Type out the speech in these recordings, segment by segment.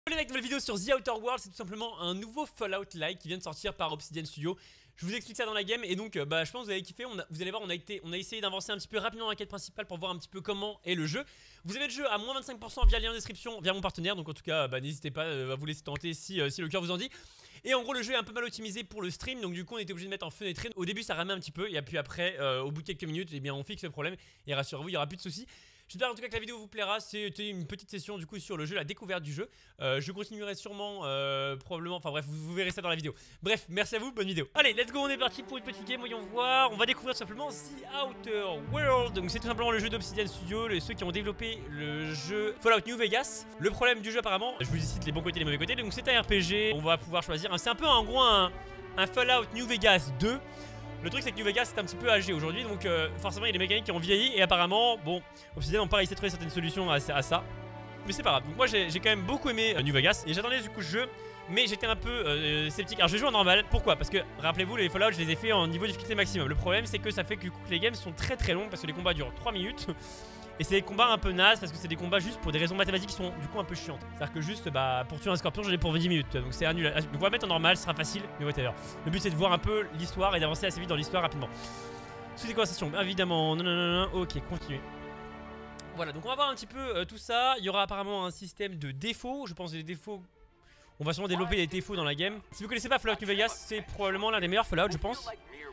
Salut avec une nouvelle vidéo sur The Outer World, c'est tout simplement un nouveau Fallout-like qui vient de sortir par Obsidian Studio. Je vous explique ça dans la game et donc je pense que vous avez kiffé, vous allez voir on a essayé d'avancer un petit peu rapidement dans la quête principale pour voir un petit peu comment est le jeu. Vous avez le jeu à moins 25% via le lien en description, via mon partenaire, donc en tout cas n'hésitez pas à vous laisser tenter si le cœur vous en dit. Et en gros le jeu est un peu mal optimisé pour le stream, donc du coup on était obligé de mettre en fenêtre. Au début ça ramait un petit peu et puis après au bout de quelques minutes on fixe le problème et rassurez-vous il n'y aura plus de soucis. J'espère en tout cas que la vidéo vous plaira, c'était une petite session du coup sur le jeu, la découverte du jeu. Je continuerai sûrement, probablement, enfin bref, vous verrez ça dans la vidéo. Bref, merci à vous, bonne vidéo. Allez, let's go, on est parti pour une petite game, voyons voir. On va découvrir tout simplement The Outer World. Donc c'est tout simplement le jeu d'Obsidian Studio, ceux qui ont développé le jeu Fallout New Vegas. Le problème du jeu apparemment, je vous cite les bons côtés et les mauvais côtés, donc c'est un RPG, on va pouvoir choisir, c'est un peu en gros un Fallout New Vegas 2. Le truc c'est que New Vegas c'est un petit peu âgé aujourd'hui, donc forcément il y a des mécaniques qui ont vieilli et apparemment, bon, Obsidian ont pas réussi à trouver certaines solutions à ça. Mais c'est pas grave, donc moi j'ai quand même beaucoup aimé New Vegas et j'attendais du coup ce jeu, mais j'étais un peu sceptique. Alors je joue en normal, pourquoi? Parce que rappelez-vous les Fallout je les ai fait en niveau difficulté maximum. Le problème c'est que ça fait que les games sont très longs parce que les combats durent 3 minutes. Et c'est des combats un peu nazes parce que c'est des combats juste pour des raisons mathématiques qui sont du coup un peu chiantes. C'est-à-dire que juste pour tuer un scorpion j'en ai pour 10 minutes. Donc c'est annulé. Donc on va mettre en normal, ce sera facile, mais whatever. Le but c'est de voir un peu l'histoire et d'avancer assez vite dans l'histoire rapidement. Sous des conversations, évidemment. Non. Ok, continuez. Voilà, donc on va voir un petit peu tout ça. Il y aura apparemment un système de défauts. Je pense des défauts. On va sûrement développer des défauts dans la game. Si vous connaissez pas Fallout New Vegas, c'est probablement l'un des meilleurs Fallout, je pense.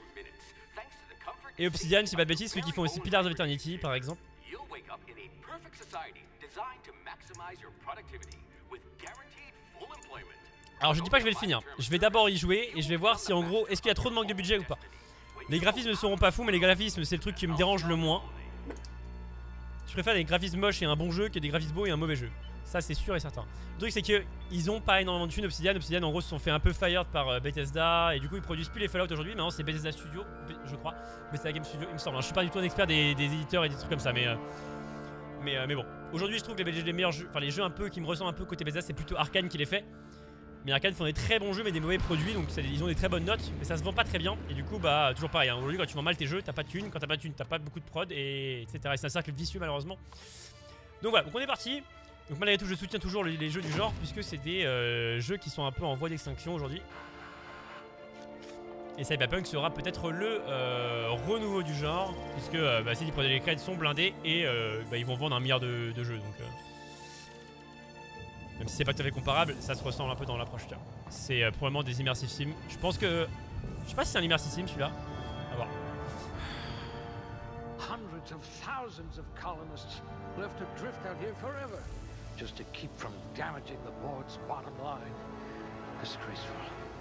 Et Obsidian, si pas de bêtises, ceux qui font aussi Pillars of Eternity par exemple. Alors je dis pas que je vais le finir, je vais d'abord y jouer et je vais voir si en gros est-ce qu'il y a trop de manque de budget ou pas. Les graphismes ne seront pas fous mais les graphismes c'est le truc qui me dérange le moins. Je préfère des graphismes moches et un bon jeu que des graphismes beaux et un mauvais jeu. Ça c'est sûr et certain. Le truc c'est qu'ils ont pas énormément de thunes. Obsidian en gros se sont fait un peu fired par Bethesda et du coup ils produisent plus les Fallout aujourd'hui. Maintenant c'est Bethesda Studio je crois, Bethesda Game Studio il me semble. Je suis pas du tout un expert des éditeurs et des trucs comme ça mais bon, aujourd'hui je trouve que les meilleurs jeux, enfin les jeux un peu qui me ressemblent un peu côté Bethesda c'est plutôt Arkane qui les fait. Mais Arkane font des très bons jeux mais des mauvais produits donc ils ont des très bonnes notes mais ça se vend pas très bien. Et du coup toujours pareil, aujourd'hui quand tu vends mal tes jeux t'as pas de thunes, quand t'as pas de thunes t'as pas beaucoup de prod et etc. Et c'est un cercle vicieux malheureusement. Donc voilà, donc on est parti. Donc malgré tout je soutiens toujours les jeux du genre puisque c'est des jeux qui sont un peu en voie d'extinction aujourd'hui. Et Cyberpunk sera peut-être le renouveau du genre puisque CD Projekt Red sont blindés et ils vont vendre 1 milliard de jeux donc même si c'est pas tout à fait comparable, ça se ressemble un peu dans l'approche. C'est probablement des immersive sims. Je pense que je sais pas si c'est un immersive sim celui-là. À voir. Hundreds of thousands of colonists will have to drift out here forever just to keep from damaging the board's bottom line. Disgraceful.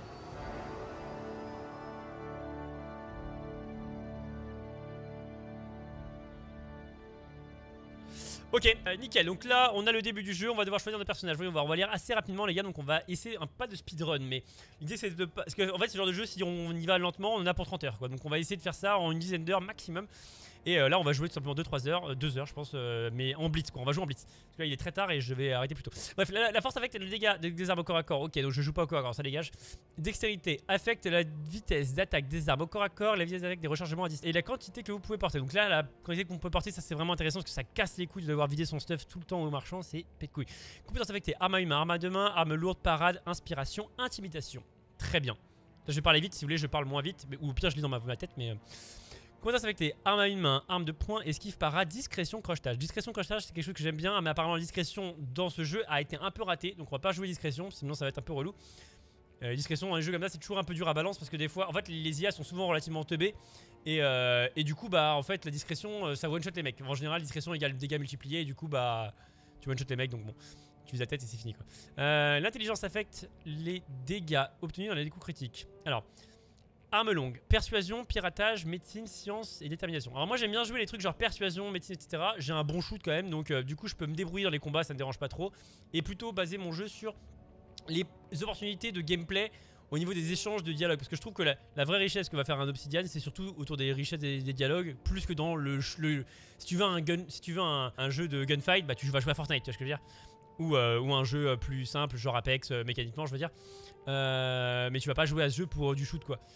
Ok, nickel, donc là on a le début du jeu, on va devoir choisir nos personnages. Voyons voir, on va lire assez rapidement les gars, donc on va essayer pas de speedrun, mais l'idée c'est de pas... Parce que en fait ce genre de jeu, si on y va lentement, on en a pour 30 heures quoi. Donc on va essayer de faire ça en une dizaine d'heures maximum. Et là on va jouer tout simplement 2-3 heures, 2 heures je pense, mais en blitz quoi, on va jouer en blitz. Parce que là il est très tard et je vais arrêter plus tôt. Bref, la force affecte le dégât des armes au corps à corps, ok donc je joue pas au corps à corps, ça dégage. Dextérité affecte la vitesse d'attaque des armes au corps à corps, la vitesse d'attaque des rechargements à distance. Et la quantité que vous pouvez porter. Donc là la quantité qu'on peut porter ça c'est vraiment intéressant parce que ça casse les couilles de devoir vider son stuff tout le temps au marchand, c'est pète couille. Compétence affectée, arme à humain, arme à deux mains, arme lourde, parade, inspiration, intimidation. Très bien. Là, je vais parler vite, si vous voulez je parle moins vite, ou au pire je lis dans ma tête mais... Compétence affectée, arme à une main, arme de poing, esquive, parade, discrétion, crochetage. Discrétion, crochetage c'est quelque chose que j'aime bien, mais apparemment la discrétion dans ce jeu a été un peu ratée, donc on va pas jouer discrétion, sinon ça va être un peu relou. Discrétion dans les jeux comme ça c'est toujours un peu dur à balance parce que des fois, en fait les IA sont souvent relativement teubés et du coup en fait la discrétion ça one shot les mecs. En général discrétion égale dégâts multipliés et du coup tu one shot les mecs donc bon. Tu vises la tête et c'est fini quoi. L'intelligence affecte les dégâts obtenus dans les coups critiques. Alors, arme longue, persuasion, piratage, médecine, science et détermination. Alors moi j'aime bien jouer les trucs genre persuasion, médecine, etc. J'ai un bon shoot quand même, donc du coup je peux me débrouiller dans les combats, ça me dérange pas trop. Et plutôt baser mon jeu sur les opportunités de gameplay au niveau des échanges de dialogue. Parce que je trouve que la vraie richesse que va faire un Obsidian, c'est surtout autour des richesses des dialogues, plus que dans si tu veux un jeu de gunfight, tu vas jouer à Fortnite, tu vois ce que je veux dire. Ou un jeu plus simple, genre Apex, mécaniquement je veux dire. Mais tu vas pas jouer à ce jeu pour du shoot quoi.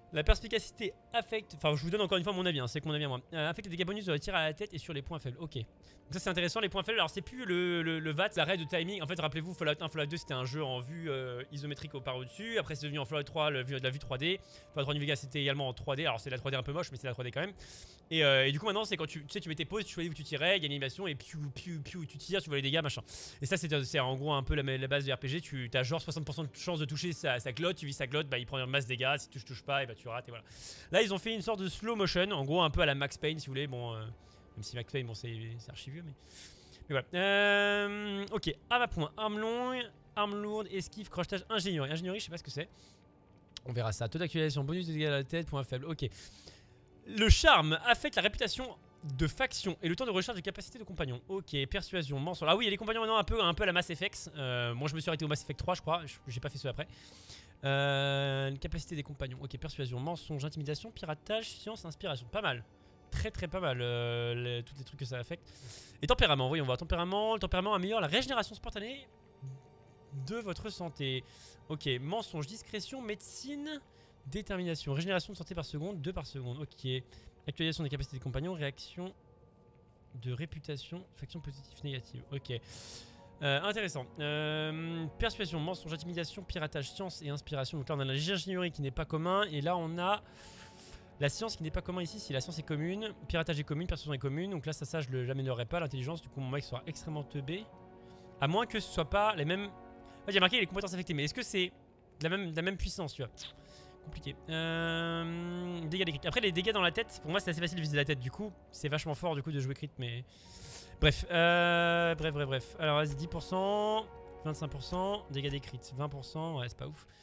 La perspicacité affecte, enfin je vous donne encore une fois mon avis, hein, c'est que mon avis à moi. Affecte les dégâts bonus de tir à la tête et sur les points faibles. Ok. Donc ça c'est intéressant, les points faibles. Alors c'est plus le VAT, l'arrêt de timing. En fait rappelez-vous, Fallout 1, Fallout 2 c'était un jeu en vue isométrique par au-dessus. Après c'est devenu en Fallout 3 la vue 3D. Fallout 3 New Vegas c'était également en 3D. Alors c'est la 3D un peu moche mais c'est la 3D quand même. Et du coup maintenant c'est quand tu sais tu mettais pause, tu choisis où tu tirais, il y a une animation et piou tu tires, tu vois les dégâts machin. Et ça c'est en gros un peu la base du RPG. Tu as genre 60% de chance de toucher sa glotte, tu vis sa glotte, bah il prend une masse de dégâts, si tu touches pas et bah tu rates et voilà. Là ils ont fait une sorte de slow motion, en gros un peu à la Max Payne si vous voulez, bon même si Max Payne bon c'est archi vieux mais voilà. Ok, arme à point, arme longue, arme lourde, esquive, crochetage, ingénierie. Ingénierie je sais pas ce que c'est. On verra ça. Taux d'actualisation, bonus de dégâts à la tête, point faible, ok. Le charme affecte la réputation de faction et le temps de recharge de capacité de compagnon. Ok, persuasion, mensonge. Ah oui, les compagnons maintenant un peu à la Mass Effect. Moi je me suis arrêté au Mass Effect 3 je crois, j'ai pas fait ceux après. Capacité des compagnons. Ok, persuasion, mensonge, intimidation, piratage, science, inspiration. Pas mal. Très pas mal tous les trucs que ça affecte. Et tempérament, voyons voir. Tempérament, le tempérament améliore la régénération spontanée de votre santé. Ok, mensonge, discrétion, médecine, détermination, régénération de santé par seconde, 2 par seconde. Ok, actualisation des capacités des compagnons, réaction de réputation, faction positive, négative. Ok. Intéressant. Persuasion, mensonge, intimidation, piratage, science et inspiration. Donc là on a l'ingénierie qui n'est pas commun. Et là on a la science qui n'est pas commun ici. Si la science est commune, piratage est commune, persuasion est commune. Donc là ça je l'améliorerai pas. L'intelligence, du coup mon mec sera extrêmement teubé. À moins que ce soit pas les mêmes. Il y a marqué les compétences affectées. Mais est-ce que c'est de la même puissance, tu vois? Compliqué. Dégâts des crits. Après les dégâts dans la tête, pour moi c'est assez facile de viser la tête. Du coup c'est vachement fort du coup de jouer crit. Mais bref, bref. Alors vas-y 10%, 25%, dégâts des crits, 20%, ouais c'est pas ouf.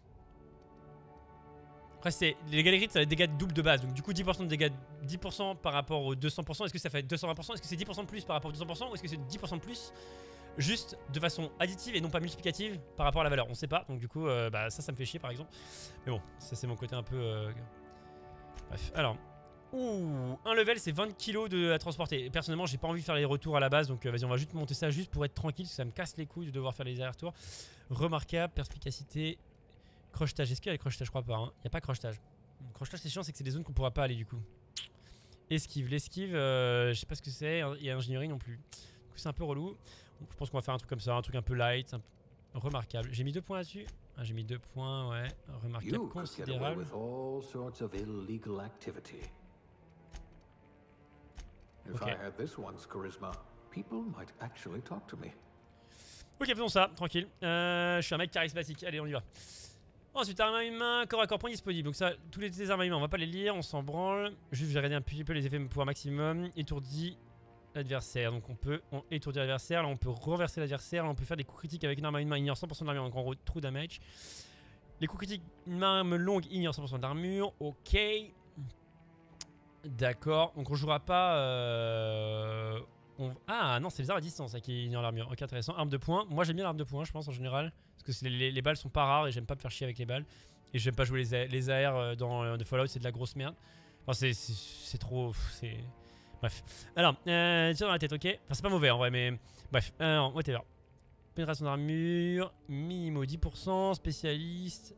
Après c'est les dégâts des crits, c'est les dégâts double de base. Donc du coup 10% de dégâts, 10% par rapport aux 200%. Est-ce que ça fait 220%? Est-ce que c'est 10% de plus par rapport aux 200% ou est-ce que c'est 10% de plus juste de façon additive et non pas multiplicative par rapport à la valeur? On sait pas. Donc du coup bah, ça me fait chier par exemple. Mais bon, ça c'est mon côté un peu... Bref, alors... Ouh, un level c'est 20 kg à transporter. Et personnellement j'ai pas envie de faire les retours à la base. Donc vas-y on va juste monter ça juste pour être tranquille. Parce que ça me casse les couilles de devoir faire les allers-retours. Remarquable, perspicacité, crochetage. Est-ce qu'il y a les crochetages? Je crois pas, hein. Il n'y a pas crochetage. Crochetage c'est chiant, c'est que c'est des zones qu'on pourra pas aller du coup. Esquive, l'esquive je sais pas ce que c'est. Il y a ingénierie non plus. Du coup c'est un peu relou. Je pense qu'on va faire un truc comme ça, un truc un peu light, remarquable. J'ai mis 2 points là-dessus. Ah, j'ai mis 2 points, ouais. Remarquable, considérable. Okay. Ok, faisons ça, tranquille. Je suis un mec charismatique, allez on y va. Ensuite, armes à une main, corps à corps, point disponible. Donc ça, tous les armes à une main, on va pas les lire, on s'en branle. Juste, je vais regarder un petit peu les effets de pouvoir maximum. Étourdi l'adversaire, donc on peut étourdir l'adversaire, là on peut renverser l'adversaire, là on peut faire des coups critiques avec une arme à une main, ignore 100% de l'armure, donc en gros true damage. Les coups critiques, une arme longue, ignore 100% de l'armure, ok. D'accord, donc on jouera pas... Ah non, c'est les armes à distance hein, qui ignorent l'armure, ok intéressant. Arme de poing, moi j'aime bien l'arme de poing je pense en général, parce que les balles sont pas rares et j'aime pas me faire chier avec les balles. Et j'aime pas jouer les AR dans Fallout, c'est de la grosse merde. Enfin c'est trop... Bref, alors, tir dans la tête, ok. Enfin, c'est pas mauvais en vrai, mais bref, whatever. Pénétration d'armure, minimo 10%, spécialiste.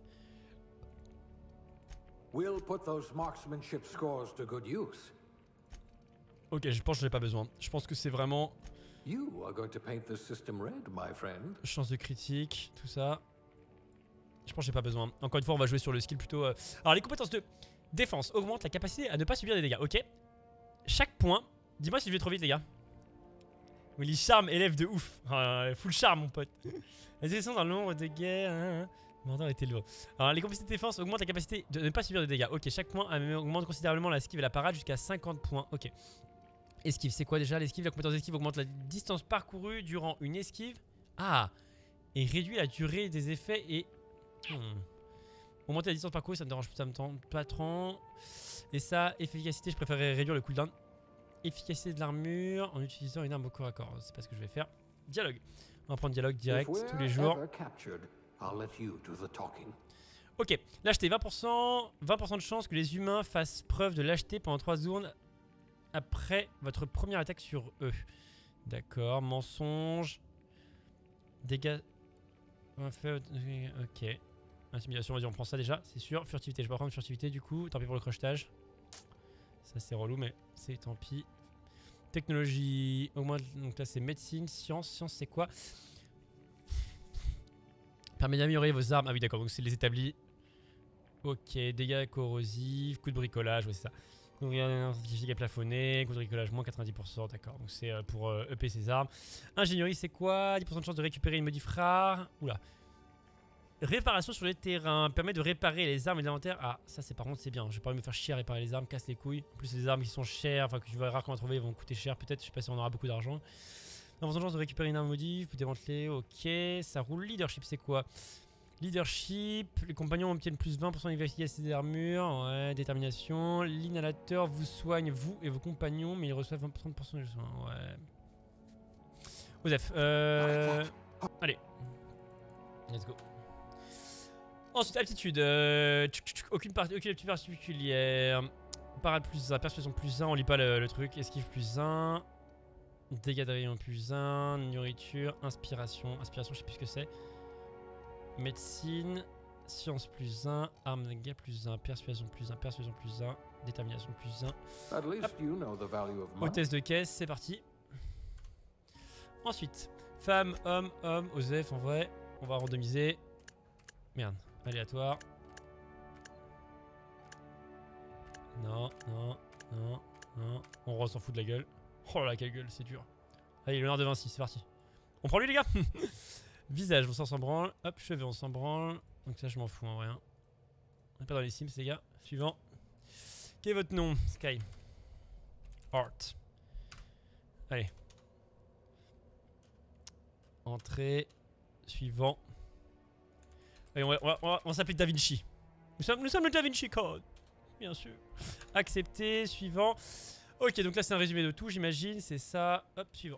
We'll put those marksmanship scores to good use. Ok, je pense que je n'ai pas besoin. Je pense que c'est vraiment. You are going to paint the system red, my friend. Chance de critique, tout ça. Je pense que j'ai pas besoin. Encore une fois, on va jouer sur le skill plutôt. Alors, les compétences de défense augmentent la capacité à ne pas subir des dégâts, ok. Chaque point, dis-moi si je vais trop vite les gars. Willy charme élève de ouf. Full charme mon pote. La descente dans le nombre de dégâts. Mandant était lourd. Alors les capacités de défense augmentent la capacité de ne pas subir de dégâts. Ok, chaque point augmente considérablement la esquive et la parade jusqu'à 50 points. Ok. Esquive, c'est quoi déjà l'esquive? La compétence d'esquive augmente la distance parcourue durant une esquive. Ah. Et réduit la durée des effets et... Augmenter la distance parcourue, ça me dérange pas trop. Et ça, efficacité, je préférerais réduire le cooldown. Efficacité de l'armure en utilisant une arme au corps à corps. C'est pas ce que je vais faire. Dialogue. On va prendre dialogue direct tous les jours. Ok, lâcheté 20%. 20% de chance que les humains fassent preuve de lâcheté pendant 3 secondes après votre première attaque sur eux. D'accord, mensonge. Dégâts. Ok. Intimidation, vas-y, on prend ça déjà, c'est sûr. Furtivité, je vais pas prendre furtivité du coup. Tant pis pour le crochetage. Ça, c'est relou, mais c'est tant pis. Technologie, augmente. Donc là, c'est médecine, science. Science, c'est quoi? Permet d'améliorer vos armes. Ah oui, d'accord, donc c'est les établis. Ok, dégâts corrosifs, coup de bricolage, ouais, c'est ça. Donc, un certificat plafonné, coup de bricolage moins 90%, d'accord. Donc, c'est pour EP ses armes. Ingénierie, c'est quoi? 10% de chance de récupérer une modif rare. Oula. Réparation sur les terrains. Permet de réparer les armes et l'inventaire. Ah, ça, c'est par contre, c'est bien. Je vais pas me faire chier à réparer les armes, casse les couilles. En plus, les armes qui sont chères, enfin, que tu vas rarement trouver, vont coûter cher. Peut-être, je sais pas si on aura beaucoup d'argent. 90% de chance de récupérer une arme modif, vous démanteler, ok. Ça roule. Leadership, c'est quoi? Leadership, les compagnons obtiennent plus 20% d'efficacité d'armure, ouais, détermination. L'inhalateur vous soigne, vous et vos compagnons, mais ils reçoivent 30% de soins, ouais. Osef, allez. Let's go. Ensuite, aptitude, aucune aptitude particulière. Parade plus 1, persuasion plus 1, on lit pas le truc. Esquive plus 1. Dégâts de rayon plus 1. Nourriture, inspiration. Inspiration, je sais plus ce que c'est. Médecine, science plus 1, arme de guerre plus 1, persuasion plus 1, persuasion plus 1, détermination plus 1. Hôtesse de caisse, c'est parti. Ensuite, femme, homme, Osef en vrai, on va randomiser. Merde, aléatoire. Non, non, non, non. On s'en fout de la gueule. Oh là là, quelle gueule, c'est dur. Allez, Léonard de Vinci, c'est parti. On prend lui, les gars. Visage, on s'en branle. Hop, cheveux, on s'en branle. Donc ça, je m'en fous en vrai. On n'est pas dans les Sims, les gars. Suivant. Quel est votre nom? Sky. Art. Allez. Entrée. Suivant. Allez, on s'appelle Da Vinci. Nous sommes le Da Vinci Code. Bien sûr. Accepté. Suivant. Ok, donc là, c'est un résumé de tout, j'imagine. C'est ça. Hop, suivant.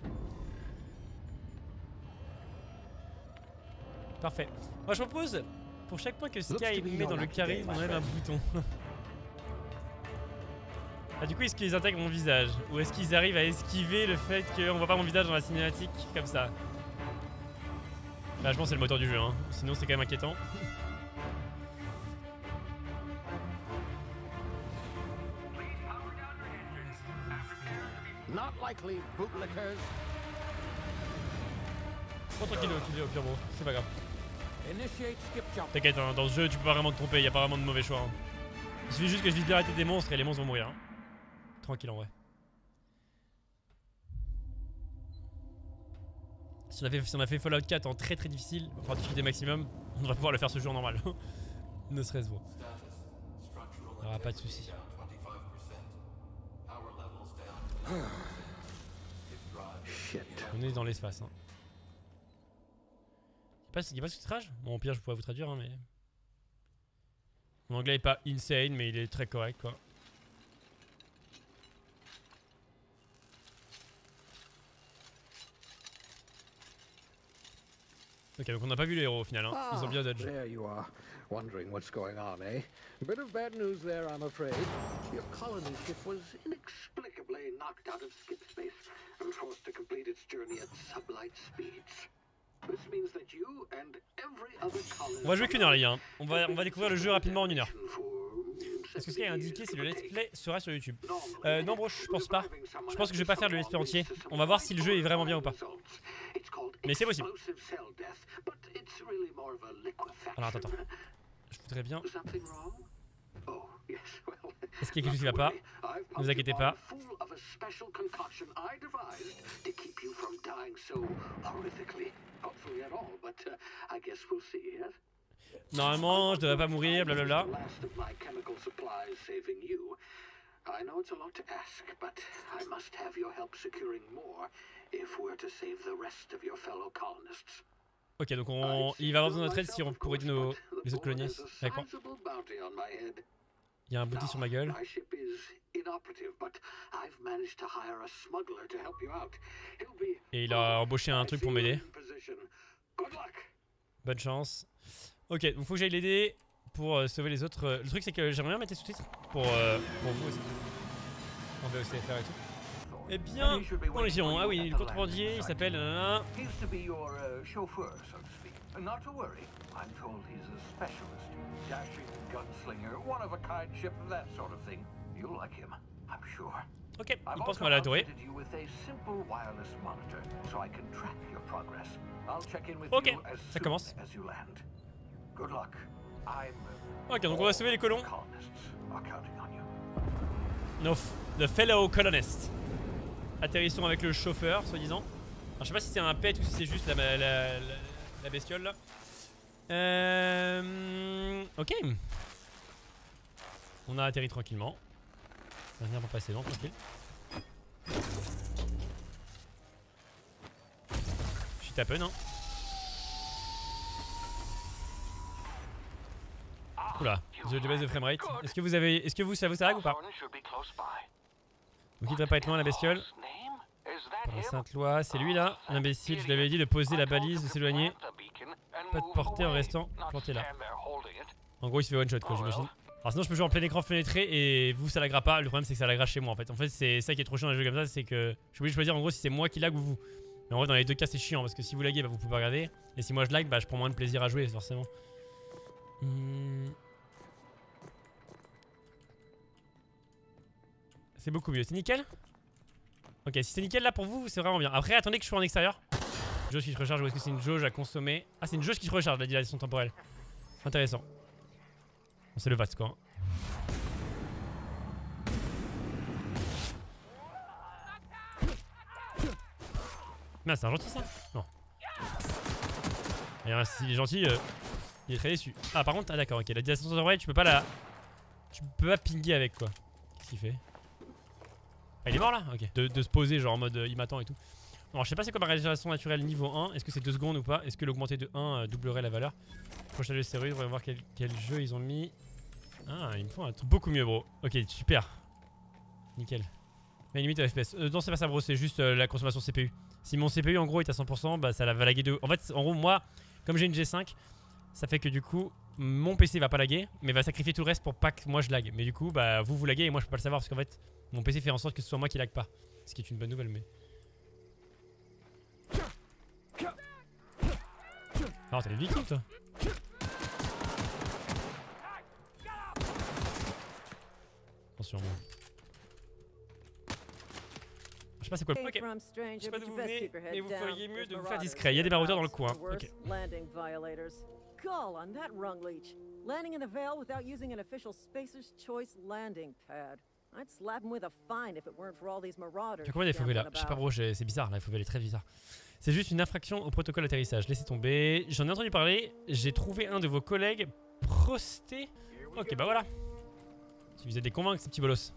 Parfait. Moi, je propose, pour chaque point que Sky met dans le carré, on enlève un bouton. Ah, du coup, est-ce qu'ils intègrent mon visage? Ou est-ce qu'ils arrivent à esquiver le fait qu'on voit pas mon visage dans la cinématique comme ça? Là, je pense que c'est le moteur du jeu, hein. Sinon, c'est quand même inquiétant. Not likely, bootlickers. Prends tranquille au pire, bro. C'est pas grave. Initiate skip jump. T'inquiète, hein, dans ce jeu, tu peux pas vraiment te tromper. Y a pas vraiment de mauvais choix. Hein. Il suffit juste que je vise bien la tête des monstres et les monstres vont mourir. Hein. Tranquille en vrai. Si on a fait Fallout 4 en très difficile, enfin difficulté maximum, on devrait pouvoir le faire ce jour normal. Ne serait-ce bon. Il n'y aura pas de soucis. On est dans l'espace. Hein. Il n'y a pas de sous-titrage? Bon, au pire, je pourrais vous traduire, hein, mais. Mon anglais est pas insane, mais il est très correct, quoi. Ok, donc on n'a pas vu les héros au final, hein. Ils ont bien dodge. There you are, wondering what's going on, eh? A bit of bad news there, I'm afraid. Your colony ship was inexplicably knocked out of skip space and forced to complete its journey at sublight speeds. This means that you and every other colony. On va jouer qu'une heure, les gars. On va découvrir le jeu rapidement en une heure. Est-ce que ce qui est indiqué si le let's play sera sur YouTube? Non bro, je pense pas. Je pense que je vais pas faire le let's play entier. On va voir si le jeu est vraiment bien ou pas. Mais c'est possible. Alors attends. Je voudrais bien... Est-ce qu'il y a quelque chose qui va pas? Ne vous inquiétez pas. Normalement, je devrais pas mourir, blablabla. I know it's a lot to ask, but I must have your help securing more if we're to save the rest of your fellow colonists. Ok, donc il va avoir besoin de notre aide si on pourrait aider les autres colonialistes avec moi. Il y a un bouti sur ma gueule. Et il a embauché un truc pour m'aider. Bonne chance. Ok, donc faut que j'aille l'aider pour sauver les autres. Le truc c'est que j'aimerais bien mettre les sous-titres pour vous aussi. En VOCFR et tout. Eh bien, on les girons. Ah oui, le contrebandier, il s'appelle... Not to worry. I'm told he's a specialist. Dashing gunslinger, one of a kind ship, that sort of thing. You'll like him, I'm sure. Ok, I've il pense qu'on also va l'adorer. outfitted you with a simple wireless monitor, so I can track your progress. I'll check in with Ok, you as ça soon commence. as you land. Good luck. I'm. Ok, donc on va sauver les colons. Colonists are counting on you. No, the fellow colonist. Atterrissons avec le chauffeur, soi-disant. Alors, je sais pas si c'est un pet ou si c'est juste la bestiole là. Ok. On a atterri tranquillement. On va venir pour passer devant, tranquille. Shit happen, hein. Oula, j'ai de baisse de framerate. Est-ce que vous avez. Est-ce que vous, ça vous lag ou pas? Donc il devrait pas être loin la bestiole. Par la Sainte-Loi, c'est lui là, l'imbécile. Je lui avais dit de poser la balise, de s'éloigner. Pas de portée en restant planté là. En gros il se fait one shot quoi, j'imagine. Alors sinon je peux jouer en plein écran fenêtré et vous ça lagra pas. Le problème c'est que ça lagra chez moi en fait. En fait c'est ça qui est trop chiant dans les jeux comme ça, c'est que je suis obligé de choisir en gros si c'est moi qui lag ou vous. Mais en vrai dans les deux cas c'est chiant parce que si vous laguez bah vous pouvez pas regarder. Et si moi je lag bah je prends moins de plaisir à jouer forcément. C'est beaucoup mieux, c'est nickel? Ok, si c'est nickel là pour vous, c'est vraiment bien. Après, attendez que je sois en extérieur. Jauge qui se recharge ou est-ce que c'est une jauge à consommer? Ah, c'est une jauge qui se recharge, la dilation temporelle. Intéressant. Bon, c'est le vaste quoi. Mais c'est un gentil ça? Non. Et s'il est gentil, il est très déçu. Ah, par contre, ah d'accord, ok. La dilation temporelle, tu peux pas la. Tu peux pas pinguer avec quoi. Qu'est-ce qu'il fait? Ah, il est mort là? Ok. De se poser genre en mode il m'attend et tout. Alors je sais pas c'est quoi ma régénération naturelle niveau 1. Est-ce que c'est 2 secondes ou pas? Est-ce que l'augmenter de 1 doublerait la valeur? Prochain jeu de stéroïdes, on va voir quel jeu ils ont mis. Ah il me faut un truc beaucoup mieux bro. Ok super. Nickel. Mais limite à FPS. Non c'est pas ça bro, c'est juste la consommation CPU. Si mon CPU en gros est à 100%, bah ça va laguer de... En fait en gros moi, comme j'ai une G5, ça fait que du coup mon PC va pas laguer, mais va sacrifier tout le reste pour pas que moi je lag. Mais du coup bah vous laguez et moi je peux pas le savoir parce qu'en fait mon PC fait en sorte que ce soit moi qui lag pas. Ce qui est une bonne nouvelle mais... Oh t'as les vikings toi. Attention moi. Je sais pas c'est quoi le... Ok. Je sais pas d'où vous venez, mais vous feriez mieux de vous faire discret. Il y a des maraudeurs dans le coin. Ok. Call on that rung leech. Landing in the Vale without using an official Spacer's Choice landing pad. I'd slap him with a fine if it weren't for all these marauders. Tu as combien des FOV là? Je sais pas bro, c'est bizarre là, les FOV elle est très bizarre. C'est juste une infraction au protocole d'atterrissage. Laissez tomber. J'en ai entendu parler. J'ai trouvé un de vos collègues prosté. Ok bah voilà. Si vous êtes des convaincus ces petits bolos.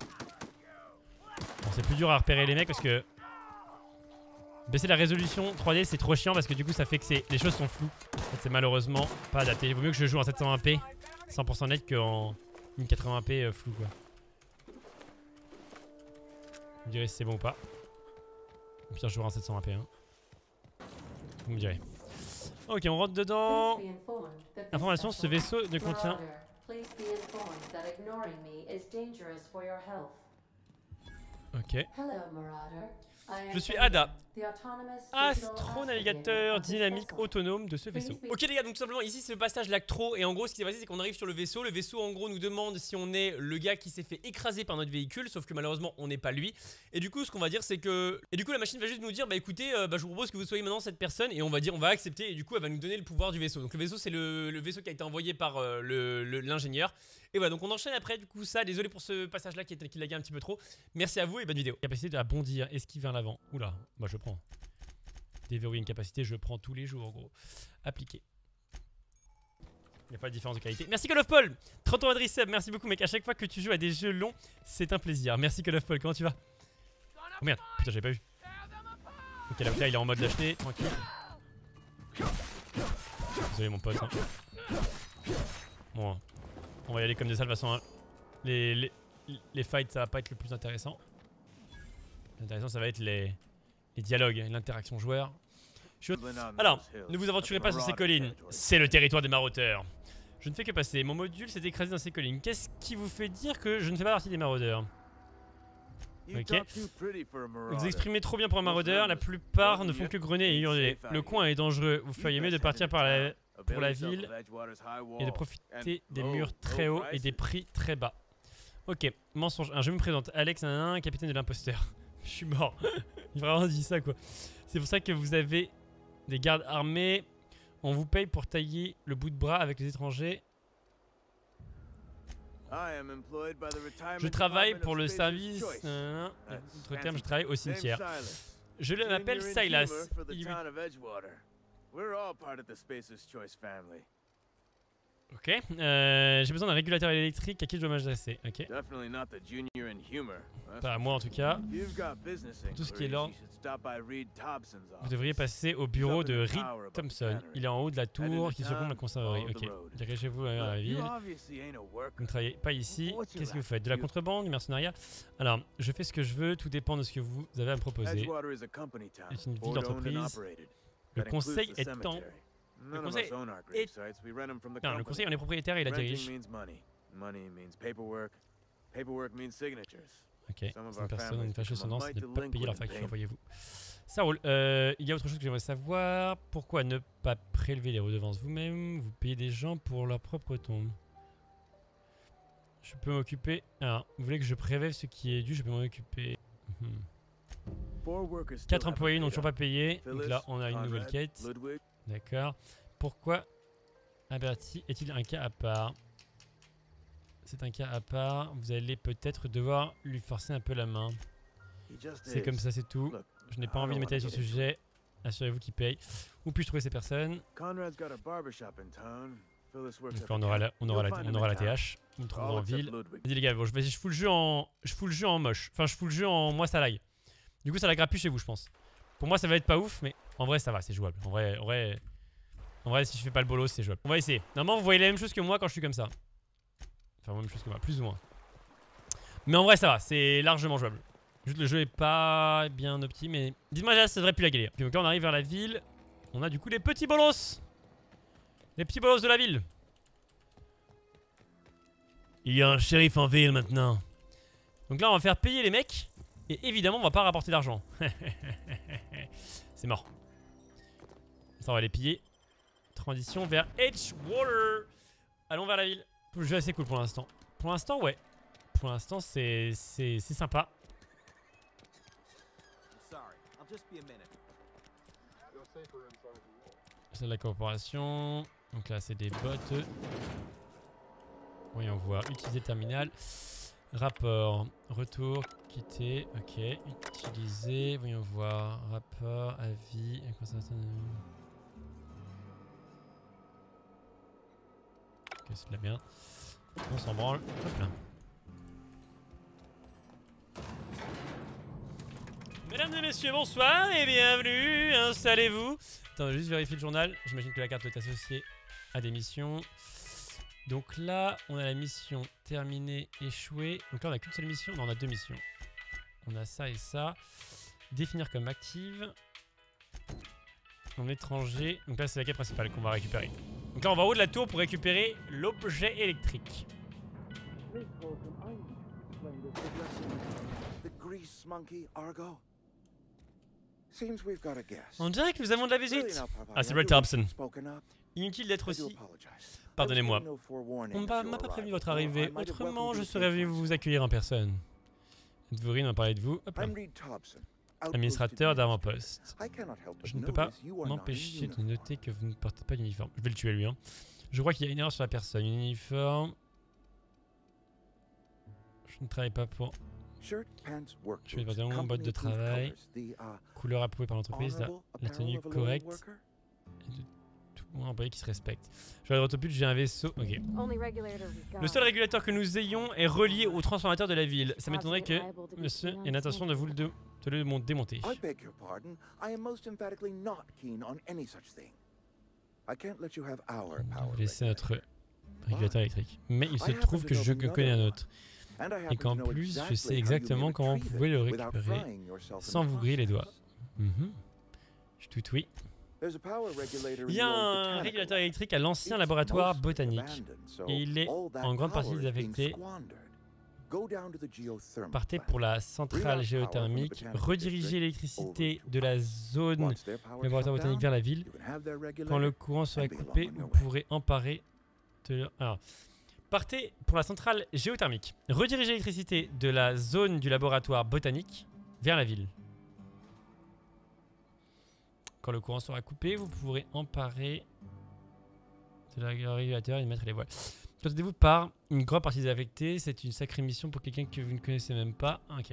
Bon c'est plus dur à repérer les mecs parce que baisser la résolution 3D c'est trop chiant parce que du coup ça fait que les choses sont floues. En fait c'est malheureusement pas adapté. Il vaut mieux que je joue en 720p 100% net qu'en 1080p flou quoi. Vous me direz si c'est bon ou pas. Au pire je jouerai en 720p hein. Vous me direz. Ok on rentre dedans. Information, ce vaisseau ne contient... Ok. Je suis Ada, astronavigateur dynamique autonome de ce vaisseau. Ok les gars, donc tout simplement ici c'est le passage Lactro et en gros ce qui s'est passé c'est qu'on arrive sur le vaisseau. Le vaisseau en gros nous demande si on est le gars qui s'est fait écraser par notre véhicule, sauf que malheureusement on n'est pas lui. Et du coup ce qu'on va dire c'est que... Et du coup la machine va juste nous dire bah écoutez, je vous propose que vous soyez maintenant cette personne et on va dire on va accepter et du coup elle va nous donner le pouvoir du vaisseau. Donc le vaisseau c'est le vaisseau qui a été envoyé par l'ingénieur. Et voilà donc on enchaîne après du coup ça, désolé pour ce passage là qui laguait un petit peu trop. Merci à vous et bonne vidéo. Capacité de bondir, esquive vers l'avant. Oula, bah je prends. Déverrouiller une capacité, je prends tous les jours en gros. Appliquer. Il n'y a pas de différence de qualité. Merci Call of Paul, 30 ans Adrisseb, merci beaucoup mec. À chaque fois que tu joues à des jeux longs, c'est un plaisir. Merci Call of Paul, comment tu vas? Oh merde, putain j'avais pas vu. Ok là il est en mode l'acheter, tranquille. Désolé mon pote hein. Bon on va y aller comme des salles de toute façon hein. Les fights ça va pas être le plus intéressant. L'intéressant ça va être les dialogues, l'interaction joueur. Alors, ne vous aventurez pas sur ces collines, c'est le territoire des maraudeurs. Je ne fais que passer, mon module s'est écrasé dans ces collines. Qu'est-ce qui vous fait dire que je ne fais pas partie des maraudeurs? Ok. Vous vous exprimez trop bien pour un maraudeur, la plupart ne font que grogner et hurler. Le coin est dangereux, vous feriez mieux de partir pour la ville et de profiter des murs très hauts et des prix très bas. Ok, mensonge. Je me présente, Alex, capitaine de l'imposteur. Je suis mort. Il a vraiment dit ça quoi. C'est pour ça que vous avez des gardes armés. On vous paye pour tailler le bout de bras avec les étrangers. Je travaille pour le service. Autre terme, je travaille au cimetière. Je m'appelle Silas. Ok. J'ai besoin d'un régulateur électrique. À qui je dois m'adresser? Ok. Pas à moi en tout cas. Pour tout ce qui est l'ordre, vous devriez passer au bureau de Reed Thompson. Il est en haut de la tour qui surplombe la conserverie. Ok. Dirigez-vous vers la ville. Vous ne travaillez pas ici. Qu'est-ce que vous faites? De la contrebande, du mercenariat? Alors, je fais ce que je veux. Tout dépend de ce que vous avez à me proposer. C'est une ville d'entreprise. Le conseil est temps. Le conseil est... Non, le conseil, on est propriétaire et il la dirige. Ok, c'est une personne, une fâcheuse tendance de ne pas payer leur facture, voyez-vous. Ça roule. Il y a autre chose que j'aimerais savoir. Pourquoi ne pas prélever les redevances vous-même? Vous payez des gens pour leur propre tombe. Je peux m'occuper... Alors, vous voulez que je prélève ce qui est dû? Je peux m'en occuper. 4 employés n'ont toujours pas payé. Donc là, on a une nouvelle quête. D'accord. Pourquoi Alberti est-il un cas à part? C'est un cas à part. Vous allez peut-être devoir lui forcer un peu la main. C'est comme ça, c'est tout. Je n'ai pas envie de m'étaler sur ce sujet. Assurez-vous qu'il paye. Où puis-je trouver ces personnes? Donc là, on aura la TH. On le trouvera en ville. Vas-y les gars, bon, je fous le jeu en moche. Enfin, je fous le jeu en moi ça lag. Du coup, ça laggera plus chez vous, je pense. Pour moi, ça va être pas ouf, mais en vrai, ça va, c'est jouable. En vrai, si je fais pas le bolos, c'est jouable. On va essayer. Normalement, vous voyez la même chose que moi quand je suis comme ça. Enfin, la même chose que moi, plus ou moins. Mais en vrai, ça va, c'est largement jouable. Juste, le jeu est pas bien opti, mais dites-moi déjà, ça devrait plus la galère. Puis donc là, on arrive vers la ville. On a du coup les petits bolos. Les petits bolos de la ville. Il y a un shérif en ville maintenant. Donc là, on va faire payer les mecs. Et évidemment, on va pas rapporter d'argent. C'est mort. Ça, on va les piller. Transition vers Edgewater. Allons vers la ville. Le jeu est assez cool pour l'instant. Pour l'instant, ouais. Pour l'instant, c'est sympa. C'est de la corporation. Donc là, c'est des bots. Voyons voir. Utiliser terminal. Rapport. Retour. Quitter. Ok. Utiliser. Voyons voir. Rapport. Avis. Ok, c'est de la merde. On s'en branle. Hop là. Mesdames et messieurs, bonsoir et bienvenue. Installez-vous. Attends, je vais juste vérifier le journal. J'imagine que la carte est associée à des missions. Donc là, on a la mission terminée, échouée. Donc là, on a qu'une seule mission. Non, on a deux missions. On a ça et ça. Définir comme active. En étranger. Donc là, c'est la quête principale qu'on va récupérer. Donc là, on va en haut de la tour pour récupérer l'objet électrique. On dirait que nous avons de la visite. Ah, c'est Red Thompson. Inutile d'être aussi... Pardonnez-moi. On m'a pas prévenu votre arrivée. Autrement, je serais venu vous accueillir en personne. Edvorine m'a parlé de vous. Hop là. Administrateur d'avant-poste. Je ne peux pas m'empêcher de noter que vous ne portez pas d'uniforme. Je vais le tuer lui. Hein. Je crois qu'il y a une erreur sur la personne. Uniforme. Je ne travaille pas pour... Je fais des pantalons, bottes de travail. Couleur approuvée par l'entreprise. La tenue correcte. Et de tout employé qui se respecte. Je vais autopute, j'ai un vaisseau. Ok. Le seul régulateur que nous ayons est relié au transformateur de la ville. Ça m'étonnerait que monsieur ait l'intention de vous le démonter. Vous laissez notre régulateur électrique. Mais il se trouve que je connais un autre. Et qu'en plus, je sais exactement comment vous pouvez le récupérer sans vous griller les doigts. Je suis tout oui. Il y a un régulateur électrique à l'ancien laboratoire botanique et il est en grande partie désaffecté. Partez pour la centrale géothermique. Redirigez l'électricité de la zone du laboratoire botanique vers la ville. Quand le courant sera coupé, vous pourrez emparer de... Alors, partez pour la centrale géothermique. Redirigez l'électricité de la zone du laboratoire botanique vers la ville. Quand le courant sera coupé, vous pourrez emparer de l'agrégateur et mettre les voiles. Contentez-vous par une grande partie désaffectée. C'est une sacrée mission pour quelqu'un que vous ne connaissez même pas. Ok.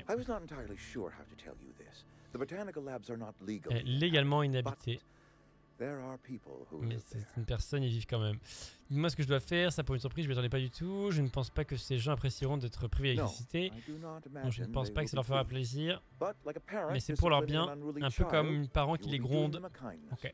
Légalement inhabité. Mais c'est une personne, ils vivent quand même. Dites-moi ce que je dois faire, ça pour une surprise, je ne m'y attendais pas du tout. Je ne pense pas que ces gens apprécieront d'être privés d'électricité. Donc je ne pense pas que ça leur fera plaisir. Mais c'est pour leur bien, un peu comme un parent qui les gronde. Ok.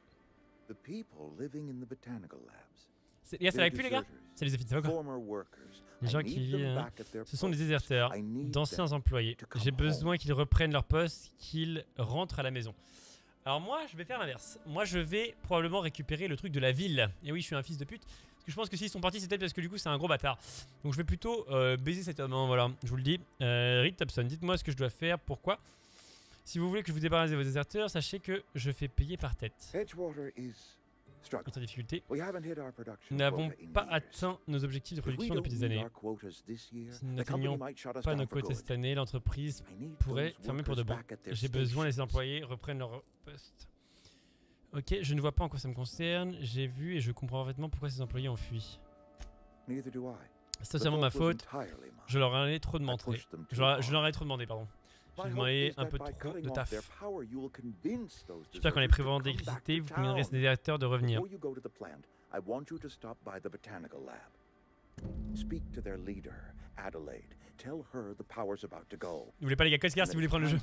Les gars, c'est avec lui les gars? C'est les officiers, quoi. Les gens qui vivent, ce sont des déserteurs, d'anciens employés. J'ai besoin qu'ils reprennent leur poste, qu'ils rentrent à la maison. Alors moi, je vais faire l'inverse. Moi, je vais probablement récupérer le truc de la ville. Et oui, je suis un fils de pute. Parce que je pense que s'ils sont partis, c'est peut-être parce que du coup, c'est un gros bâtard. Donc je vais plutôt baiser cet homme. Hein, voilà, je vous le dis. Reed Thompson, dites-moi ce que je dois faire. Pourquoi? Si vous voulez que je vous débarrasse de vos déserteurs, sachez que je fais payer par tête. En difficulté. Nous n'avons pas atteint nos objectifs de production depuis des années. Si nous n'atteignons pas nos quotas cette année, l'entreprise pourrait fermer pour de bon. J'ai besoin que les employés reprennent leur poste. Ok, je ne vois pas en quoi ça me concerne. J'ai vu et je comprends parfaitement pourquoi ces employés ont fui. C'est totalement ma faute. Je leur ai trop demandé. Je leur ai trop demandé, pardon. J'ai demandé un peu trop de taf. J'espère qu'en les privant d'électricité, vous conviendrez à ces déserteurs de revenir. Vous voulez pas les gars, qu'est-ce qu'il y a si vous voulez prendre le jeu?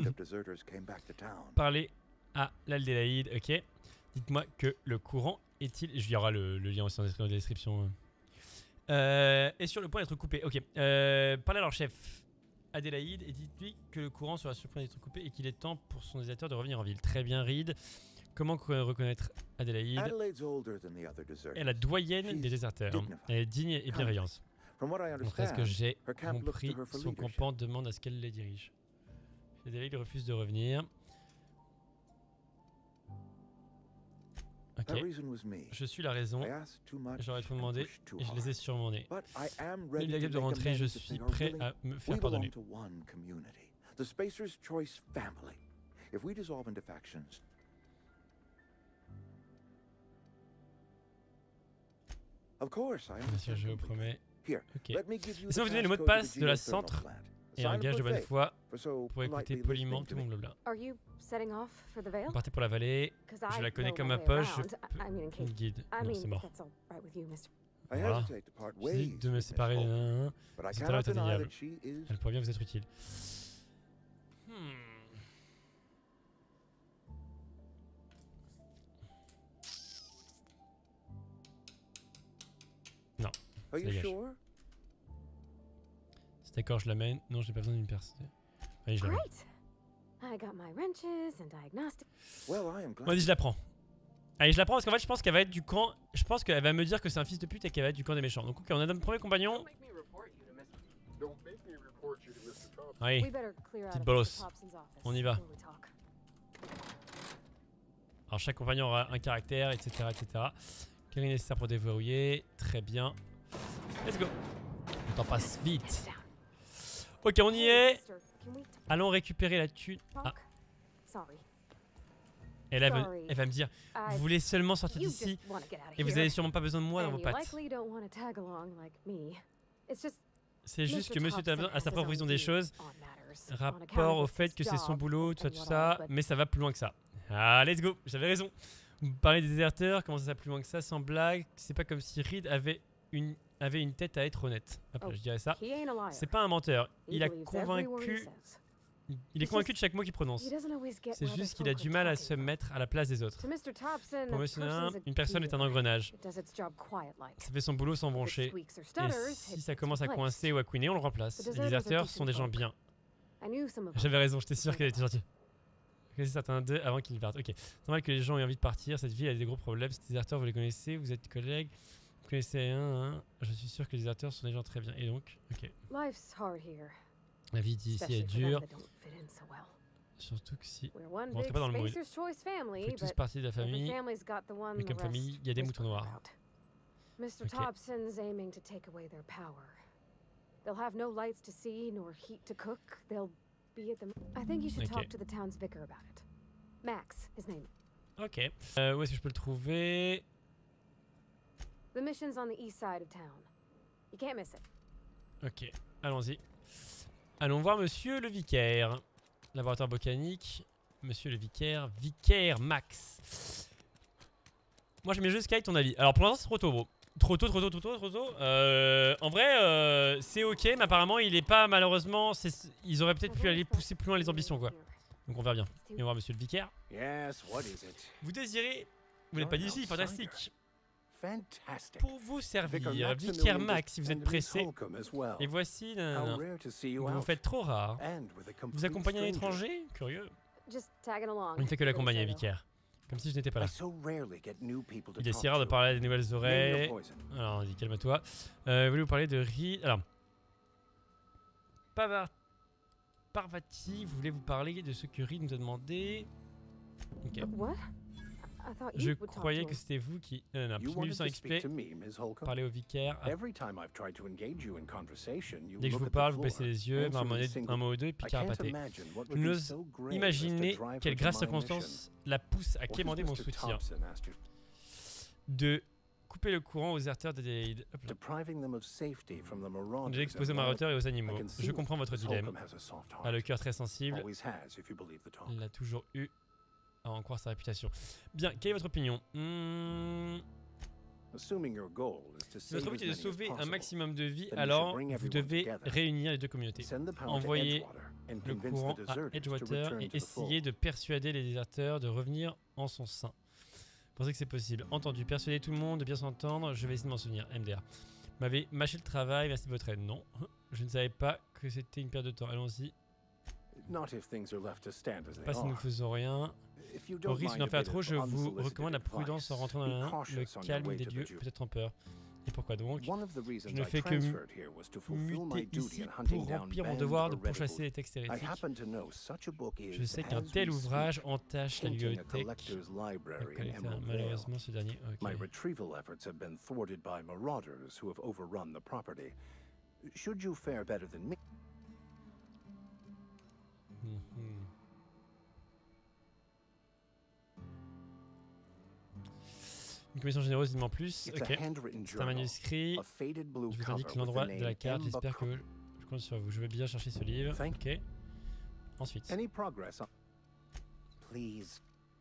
Parlez à l'Adélaïde, ok. Dites-moi que le courant est-il... Il y aura le lien aussi dans la description. Et sur le point d'être coupé, ok. Parlez à leur chef. Adélaïde, et dites-lui que le courant sera sur le point d'être coupé et qu'il est temps pour son déserteur de revenir en ville. Très bien, Reed. Comment reconnaître Adélaïde? Elle est la doyenne des déserteurs. Elle est digne et bienveillante. D'après ce que j'ai compris, son campement demande à ce qu'elle les dirige. Adélaïde refuse de revenir. Ok, je suis la raison, j'aurais tout demandé et je les ai surmenés. Mais il accepte de rentrer, je suis prêt à me faire pardonner. Bien sûr, je vous promets. Ok. Laissez-moi vous donner le mot de passe de la centre et un gage de bonne foi pour écouter poliment tout mon blabla. Vous partez pour la vallée, je la connais comme ma poche, je peux une guide. Non, c'est mort. Voilà. J'ai dit de me séparer de c'est talent est indéniable. Elle pourrait bien vous être utile. Non, ça dégage. C'est d'accord, je l'amène. Non, j'ai pas besoin d'une personne. Allez, je l'amène. On dit je la prends. Allez, je la prends parce qu'en fait je pense qu'elle va être du camp. Je pense qu'elle va me dire que c'est un fils de pute et qu'elle va être du camp des méchants. Donc ok, on a notre premier compagnon. Allez, petite bolos. On y va. Alors chaque compagnon aura un caractère, etc. etc. Quel est nécessaire pour déverrouiller? Très bien. Let's go. Le temps passe vite. Ok, on y est. Allons récupérer la thune. Ah. Et là, elle va me dire, vous voulez seulement sortir d'ici et vous avez sûrement pas besoin de moi dans vos pattes. C'est juste que Monsieur Thompson a sa propre vision des choses, rapport au fait que c'est son boulot, tout ça, mais ça va plus loin que ça. Ah, let's go, j'avais raison. Vous parlez des déserteurs, comment ça va plus loin que ça, sans blague. C'est pas comme si Reed avait une tête à être honnête. Hop là, je dirais ça. C'est pas un menteur. Il est convaincu de chaque mot qu'il prononce. C'est juste qu'il a du mal à se mettre à la place des autres. Pour Monsieur Thompson, une personne est un engrenage. Ça fait son boulot sans broncher. Et si ça commence à coincer ou à couiner, on le remplace. Les déserteurs sont des gens bien. J'avais raison, j'étais sûr qu'elle était gentille. C'est certains d'eux avant qu'ils partent. Ok. C'est normal que les gens aient envie de partir. Cette ville a des gros problèmes. Ces déserteurs, vous les connaissez, vous êtes collègues. Vous connaissez un, je suis sûr que les déserteurs sont des gens très bien. Et donc, ok. Life's hard here, La vie d'ici est especially for them dure, that don't fit in so well. surtout que si We're one Bon, t'es big pas dans le mood. Spacer's Choice on family, fait tous but partie de la every famille, family's got the one mais the comme famille, rest il y a des moutons whisper noirs. about. Mr. Ok. Thompson's aiming to take away their power. They'll have no lights to see nor heat to cook. They'll be at the. I think you should Ok. talk to the town's vicar about it. Max, his name. Ok. Où est-ce que je peux le trouver? The mission's on the east side of town. You can't miss it. Ok, allons-y. Allons voir monsieur le vicaire. Laboratoire botanique. Monsieur le vicaire. Vicaire Max. Moi j'aime bien jouer Sky, ton avis? Alors pour l'instant c'est trop tôt, bro. Trop tôt. En vrai, c'est ok, mais apparemment il est pas, malheureusement. Ils auraient peut-être pu aller pousser plus loin les ambitions, quoi. Donc on verra bien. Viens voir monsieur le vicaire. Yes, what is it? Vous désirez. Vous n'êtes pas d'ici, fantastique. Fantastic. Pour vous servir, Vicar vicaire Max, si vous êtes and Miss pressé. Holcomb as well. Et voici. How nanana. rare to see you Vous vous out, faites trop rare. and with a Vous complete accompagnez un stranger. étranger? Curieux. Just tagging along. Il ne fait que Really l'accompagner, so, though. vicaire. Comme si je n'étais pas là. I so rarely get new people to Il est talk si rare de to. parler à des nouvelles Name your oreilles. poison. Alors, on dit calme-toi. Voulez-vous parler de Alors. Parvati, voulez-vous parler de ce que Reed nous a demandé? Ok. What? I thought Je you would talk croyais to que him. c'était vous qui. Non, You plus wanted 1800 to speak to XP. me, Ms. Holcomb? Parlez au vicaire. Ah, Every time I've tried to engage you in conversation, you dès que je look vous at the parle, vous floor, baissez les yeux, answer with a marmonnez single un mot ou deux, et puis I can't carapater. imagine what Je would be n'ose so great as to imaginer drive her quelle to grâce my circonstance la pousse à mission. quémander What mon has Mr. soutien. Thompson asked you? De couper le courant aux déserteurs d'Adélaïde. Hop là. Depriving them of safety from the marauders J'ai exposé and aux wild- maraudeurs et aux I animaux. can see Je comprends votre Ms. dilemme. Holcomb has a soft A le heart. cœur très sensible. Always has, if you believe the talk. Il l'a toujours eu. À en croire sa réputation. Bien, quelle est votre opinion? Assuming your goal is to Si save votre but as est de many as sauver un possible, maximum de vies, then you alors should bring vous everyone devez together. réunir les deux communautés. Send the power to Envoyez Edgewater and Le convince courant the à deserters to Edgewater return et to the fold. essayer de persuader les déserteurs de revenir en son sein. Vous pensez que c'est possible? Entendu. Persuader tout le monde de bien s'entendre. Je vais essayer de m'en souvenir. MDR. Vous m'avez mâché le travail. Merci de votre aide. Non. Je ne savais pas que c'était une perte de temps. Allons-y. Not if things are left to stand as they Pas si nous are. faisons rien. If you Au don't risque mind d'en a faire bit trop, of je vous unsolicited recommande la prudence en rentrant dans advice, le be cautious on your calme way des to the dieux, Jew. peut-être en peur. Et pourquoi donc? One of the reasons ne I fais que transferred here was to fulfill my Muter duty ici in hunting pour down remplir mon bands devoir de of heretics. pourchasser les textes I hérétiques. happen to know such a book Je is, sais qu'un as tel we ouvrage speak, entache la tainting a bibliothèque. collector's library in Collecteur, Emerald Vale. malheureusement, ce dernier. Ok. My retrieval efforts have been thwarted by marauders who have overrun the property. Should you fare better than me, Mhm. Une commission généreuse, dis-moi en plus. it's Ok. a handwritten C'est un journal, manuscrit. a faded blue Je vous cover indique with l'endroit the de la name carte. Emba J'espère que je compte sur vous. Je vais bien chercher ce livre. Thank Ok. Ensuite. Any progress on... Please.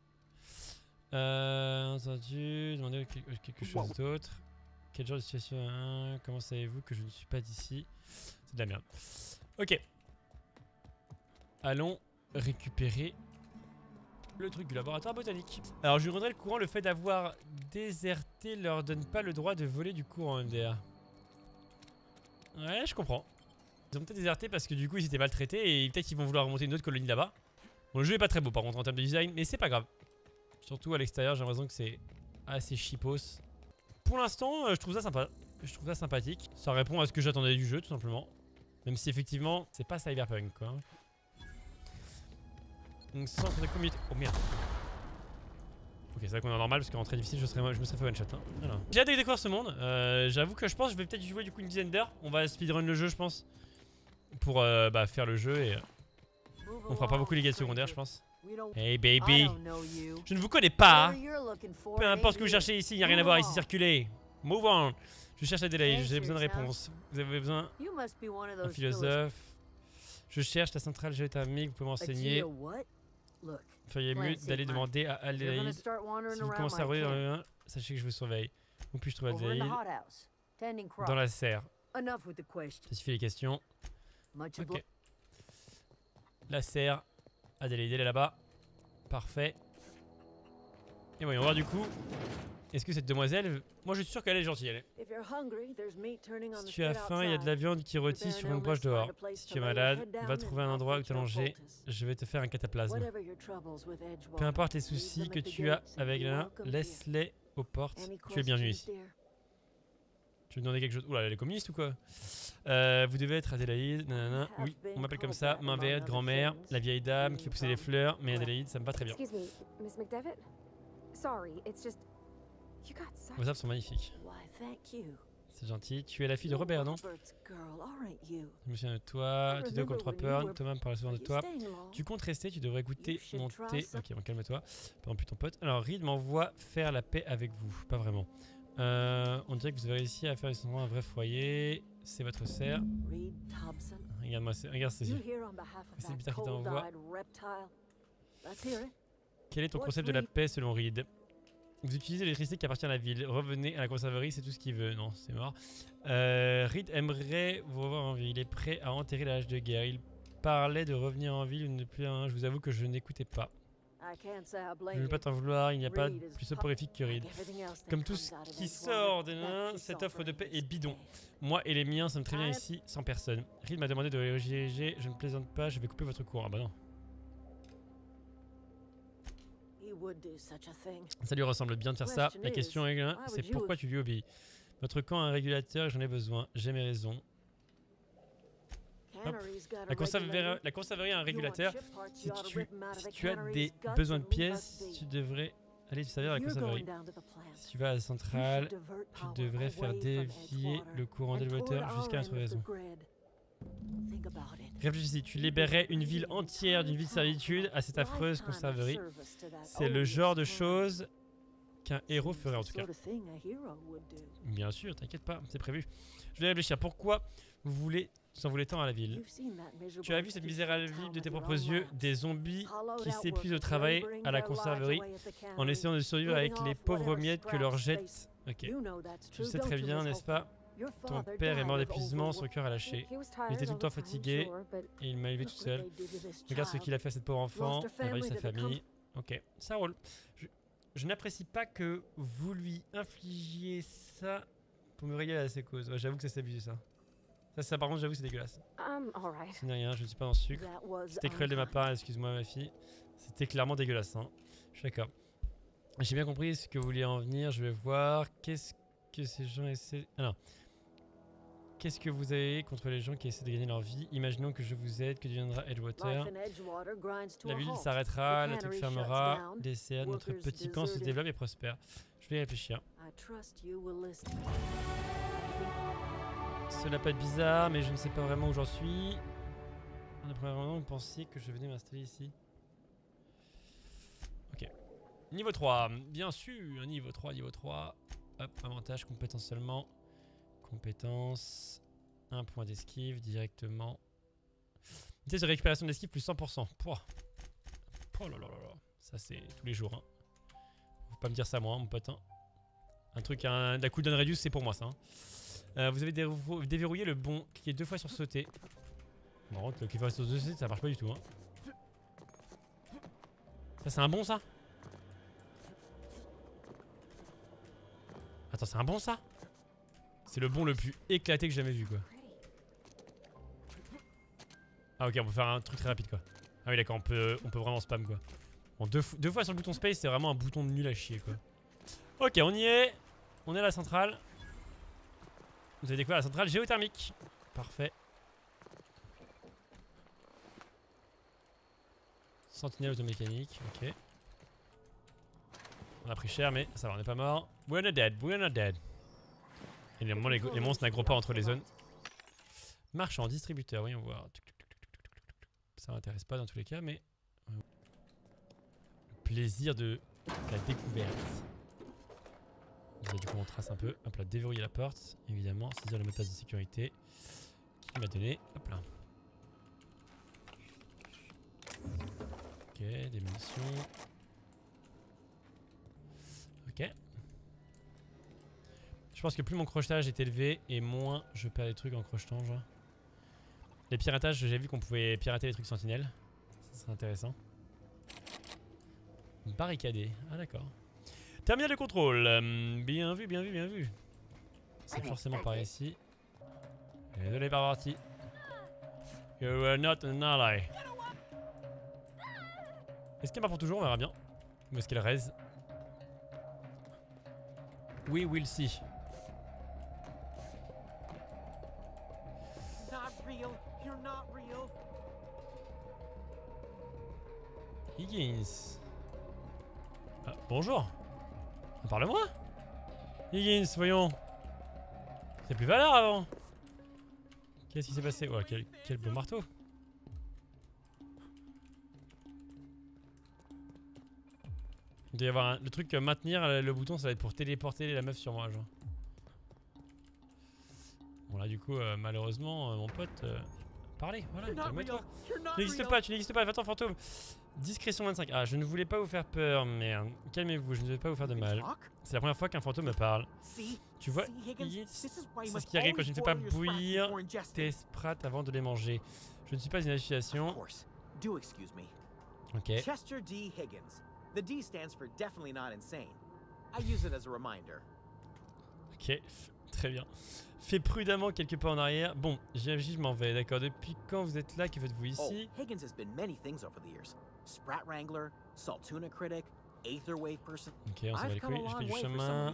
Entendu. Demandez quelque chose d'autre. Quel genre de situation comment savez-vous que je ne suis pas d'ici? C'est de la merde. Ok. Allons récupérer le truc du laboratoire botanique. Alors je lui rendrai le courant. Le fait d'avoir déserté leur donne pas le droit de voler du courant MDR. Ouais, je comprends. Ils ont peut-être déserté parce que du coup ils étaient maltraités et peut-être qu'ils vont vouloir remonter une autre colonie là-bas. Bon, le jeu est pas très beau par contre en termes de design, mais c'est pas grave. Surtout à l'extérieur, j'ai l'impression que c'est assez cheapos. Pour l'instant, je trouve ça sympa. Je trouve ça sympathique. Ça répond à ce que j'attendais du jeu, tout simplement. Même si effectivement, c'est pas cyberpunk quoi. Donc centre de communauté. Oh merde. Ok, c'est vrai qu'on est normal parce qu'en très difficile, je me serais fait one shot. Hein. Voilà. J'ai hâte de découvrir ce monde. J'avoue que je pense que je vais peut-être jouer du coup une dizaine d'heures. On va speedrun le jeu, je pense. Pour faire le jeu et on fera pas beaucoup les quêtes secondaires, je pense. Hey baby. Je ne vous connais pas. Hein. Peu importe ce que vous cherchez ici, il n'y a rien à voir ici, circulez. Move on. Je cherche Adélaïde, j'ai besoin de réponses. Vous avez besoin d'un philosophe. Je cherche la centrale géothermique, vous pouvez m'enseigner. Feriez mieux d'aller demander à Adélaïde. Si vous commencez à rôder dans le 1, sachez que je vous surveille. Où puis-je trouver Adélaïde? Dans la serre. Ça suffit les questions. Ok. La serre. Adélaïde, elle est là-bas. Parfait. Et voyons voir du coup. Est-ce que cette demoiselle... Moi je suis sûr qu'elle est gentille, elle est. Si tu as faim, il y a de la viande qui rôtit sur une broche dehors. Si tu es malade, va trouver un endroit où t'allonger. Je vais te faire un cataplasme. Peu importe les soucis que tu as avec l'un, laisse-les aux portes. Tu es bienvenu ici. Tu veux demander quelque chose? Oula, elle est communiste ou quoi? Vous devez être Adélaïde. Nanana. Oui, on m'appelle comme ça. Main verte, grand-mère, la vieille dame qui fait pousser des fleurs. Mais Adélaïde, ça me va très bien. Excuse me, Miss McDevitt? Sorry, it's just you got such... Vos arbres sont magnifiques. Why, thank you. C'est gentil. Tu es la fille de Robert, non? Robert's girl, aren't you? Je me souviens de toi. Tu dois comme 3 peurs. Thomas me parle souvent de toi. Tu comptes rester, tu devrais goûter mon thé. Ok, bon, calme-toi. Pas plus ton pote. Alors, Reed m'envoie faire la paix avec vous. Pas vraiment. On dirait que vous avez réussi à faire un vrai foyer. C'est votre sœur. Reed Thompson. Regarde-moi, regarde ces You yeux. here on behalf of C'est that bizarre qu'il t'envoie. cold-eyed reptile? Let's hear it. Quel est ton concept de la paix selon Reed? Vous utilisez l'électricité qui appartient à la ville. Revenez à la conserverie, c'est tout ce qu'il veut. Non, c'est mort. Reed aimerait vous revoir en ville. Il est prêt à enterrer la hache de guerre. Il parlait de revenir en ville une de plus un. Je vous avoue que je n'écoutais pas. I can't say I Je blame ne veux you. pas t'en vouloir, il n'y a pas Reed is plus soporifique que Reed. like everything else that Comme tout comes ce out of qui this sort woman, de that nain, peace cette offre de paix offering est is bidon. stay. Moi et les miens sommes très bien ici, sans personne. Reed m'a demandé de le rediriger, je ne plaisante pas, je vais couper votre cours. Ah bah non. He would do such a thing. Ça lui ressemble bien de faire ça. La question est là, c'est pourquoi tu lui obéis. Votre camp a un régulateur, j'en ai besoin, j'ai mes raisons. Cannery's got a La conserverie a un régulateur. You want ship parts, Si you ought to tu, rip 'em out of si the tu as cannery's des guts besoins de and leave pièces, us tu be. devrais aller te servir à la You're conserverie. going down to the plant. Si tu vas à la You centrale, should divert tu power devrais faire away from dévier Edgewater le courant and d'élévateur toward jusqu'à our notre end of raison. the grid. Think about it. Réfléchis, tu libérais une ville entière d'une vie de servitude à cette affreuse Lifetime of conserverie. service to that C'est le odious genre de plant. choses qu'un héros Seems ferait en the tout cas. sort of thing a hero would do. Bien sûr, t'inquiète pas, c'est prévu. Je vais réfléchir. Pourquoi vous en voulez tant à la ville? You've seen that miserable Tu as vu cette misérable peaceful ville town de tes with your propres own yeux, eyes. des zombies Hollowed qui out s'épuisent au workers travail laboring à la their lives conserverie away at the en cannery, essayant de survivre avec living les off pauvres whatever miettes que scraps leur they jettent. face. Ok, You know that's tu true, sais don't très you, bien, Miss n'est-ce pas? Your Ton father père est mort died of d'épuisement, son overwork. cœur a lâché. He was Il tired était tout all le temps the time, fatigué sure, but et il m'a élevé tout Look what seul. they did to this Regarde ce child. qu'il a fait à cette pauvre enfant, Lost her il a perdu family sa to become- famille. Ok, ça roule. Je n'apprécie pas que vous lui infligiez ça pour me régaler à ses causes. Ouais, j'avoue que ça c'est abusé ça. Ça par contre j'avoue c'est dégueulasse. alright. Ce n'est rien, je ne suis pas dans le sucre. That was C'était cruel de ma unkind. part, excuse-moi ma fille. C'était clairement dégueulasse, hein. Je suis d'accord. J'ai bien compris ce que vous vouliez en venir, je vais voir. Qu'est-ce que ces gens essaient... Ah non. Qu'est-ce que vous avez contre les gens qui essaient de gagner leur vie? Imaginons que je vous aide, que deviendra Edgewater. Life in Edgewater grinds to La a ville halt. s'arrêtera, The le truc cannery fermera, shuts down. des cernes, notre Workers petit camp se deserted. développe et prospère. Je vais y réfléchir. I trust you will listen. Cela peut être bizarre, mais je ne sais pas vraiment où j'en suis. En premier moment, vous pensiez que je venais m'installer ici? Ok. Niveau 3, bien sûr, niveau 3, niveau 3. Hop, avantage, compétence seulement. Compétence, 1 point d'esquive directement. Vitesse de récupération d'esquive plus 100%. Pouah. Oh là là là là. Ça c'est tous les jours. Hein. Faut pas me dire ça moi, mon pote. Hein. Un truc, la cooldown reduce, c'est pour moi ça. Hein. Vous avez déverrouillé le bon. Cliquez 2 fois sur sauter. Non, cliquer 2 fois sur sauter, ça marche pas du tout. Hein. Ça c'est un bon ça? Attends, c'est un bon ça? C'est le bon le plus éclaté que j'ai jamais vu quoi. Ah ok, on peut faire un truc très rapide quoi. Ah oui d'accord, on peut vraiment spam quoi. Bon, deux fois sur le bouton space, c'est vraiment un bouton de nul à chier quoi. Ok, on y est. On est à la centrale. Vous avez découvert la centrale géothermique. Parfait. Sentinelle automécanique, ok. On a pris cher mais ça va, on n'est pas mort. We're not dead, we're not dead. Et les monstres n'aggro pas entre les zones. Marchand, distributeur, voyons voir. Ça m'intéresse pas dans tous les cas, mais... Le plaisir de la découverte. Déjà, du coup, on trace un peu. Hop là, déverrouiller la porte, évidemment. Saisir le mot de passe de sécurité. Qui m'a donné. Hop là. Ok, des munitions. Ok. Je pense que plus mon crochetage est élevé et moins je perds des trucs en crochetant genre. Les piratages, j'ai vu qu'on pouvait pirater les trucs sentinelles. Ça serait intéressant. Barricadé. Ah d'accord. Terminal de contrôle. Bien vu, bien vu, bien vu. C'est forcément par ici. Désolé par parti. You were not an ally. Est-ce qu'elle marche pour toujours? On verra bien. Ou est-ce qu'elle raise? We will see. real. You're not real. Higgins. Ah, bonjour. Parle-moi. Higgins, voyons. C'est plus valeur avant. Qu'est-ce qui s'est passé? Oh, quel beau marteau. Il doit y avoir le truc maintenir le bouton, ça va être pour téléporter la meuf sur moi, genre. Bon là du coup malheureusement mon pote parlez, voilà, calme-toi. Tu n'existes pas, va-t'en fantôme. Discrétion 25. Ah, je ne voulais pas vous faire peur, merde. Calmez-vous, je ne vais pas vous faire de mal. C'est la première fois qu'un fantôme me parle. Tu vois, c'est ce qui arrive quand je ne fais pas bouillir tes sprats avant de les manger. Je ne suis pas une association. Ok. Chester D. Higgins. The D stands for definitely not insane. I use it as a reminder. Ok, très bien. Fais prudemment quelques pas en arrière. Bon, j'imagine je m'en vais, d'accord. Depuis quand vous êtes là? Que faites-vous ici? Oh, Higgins has been many things over the years. Sprat Wrangler, Saltuna Critic, Aetherwave person. Ok, on s'en va les couilles, je fais du chemin.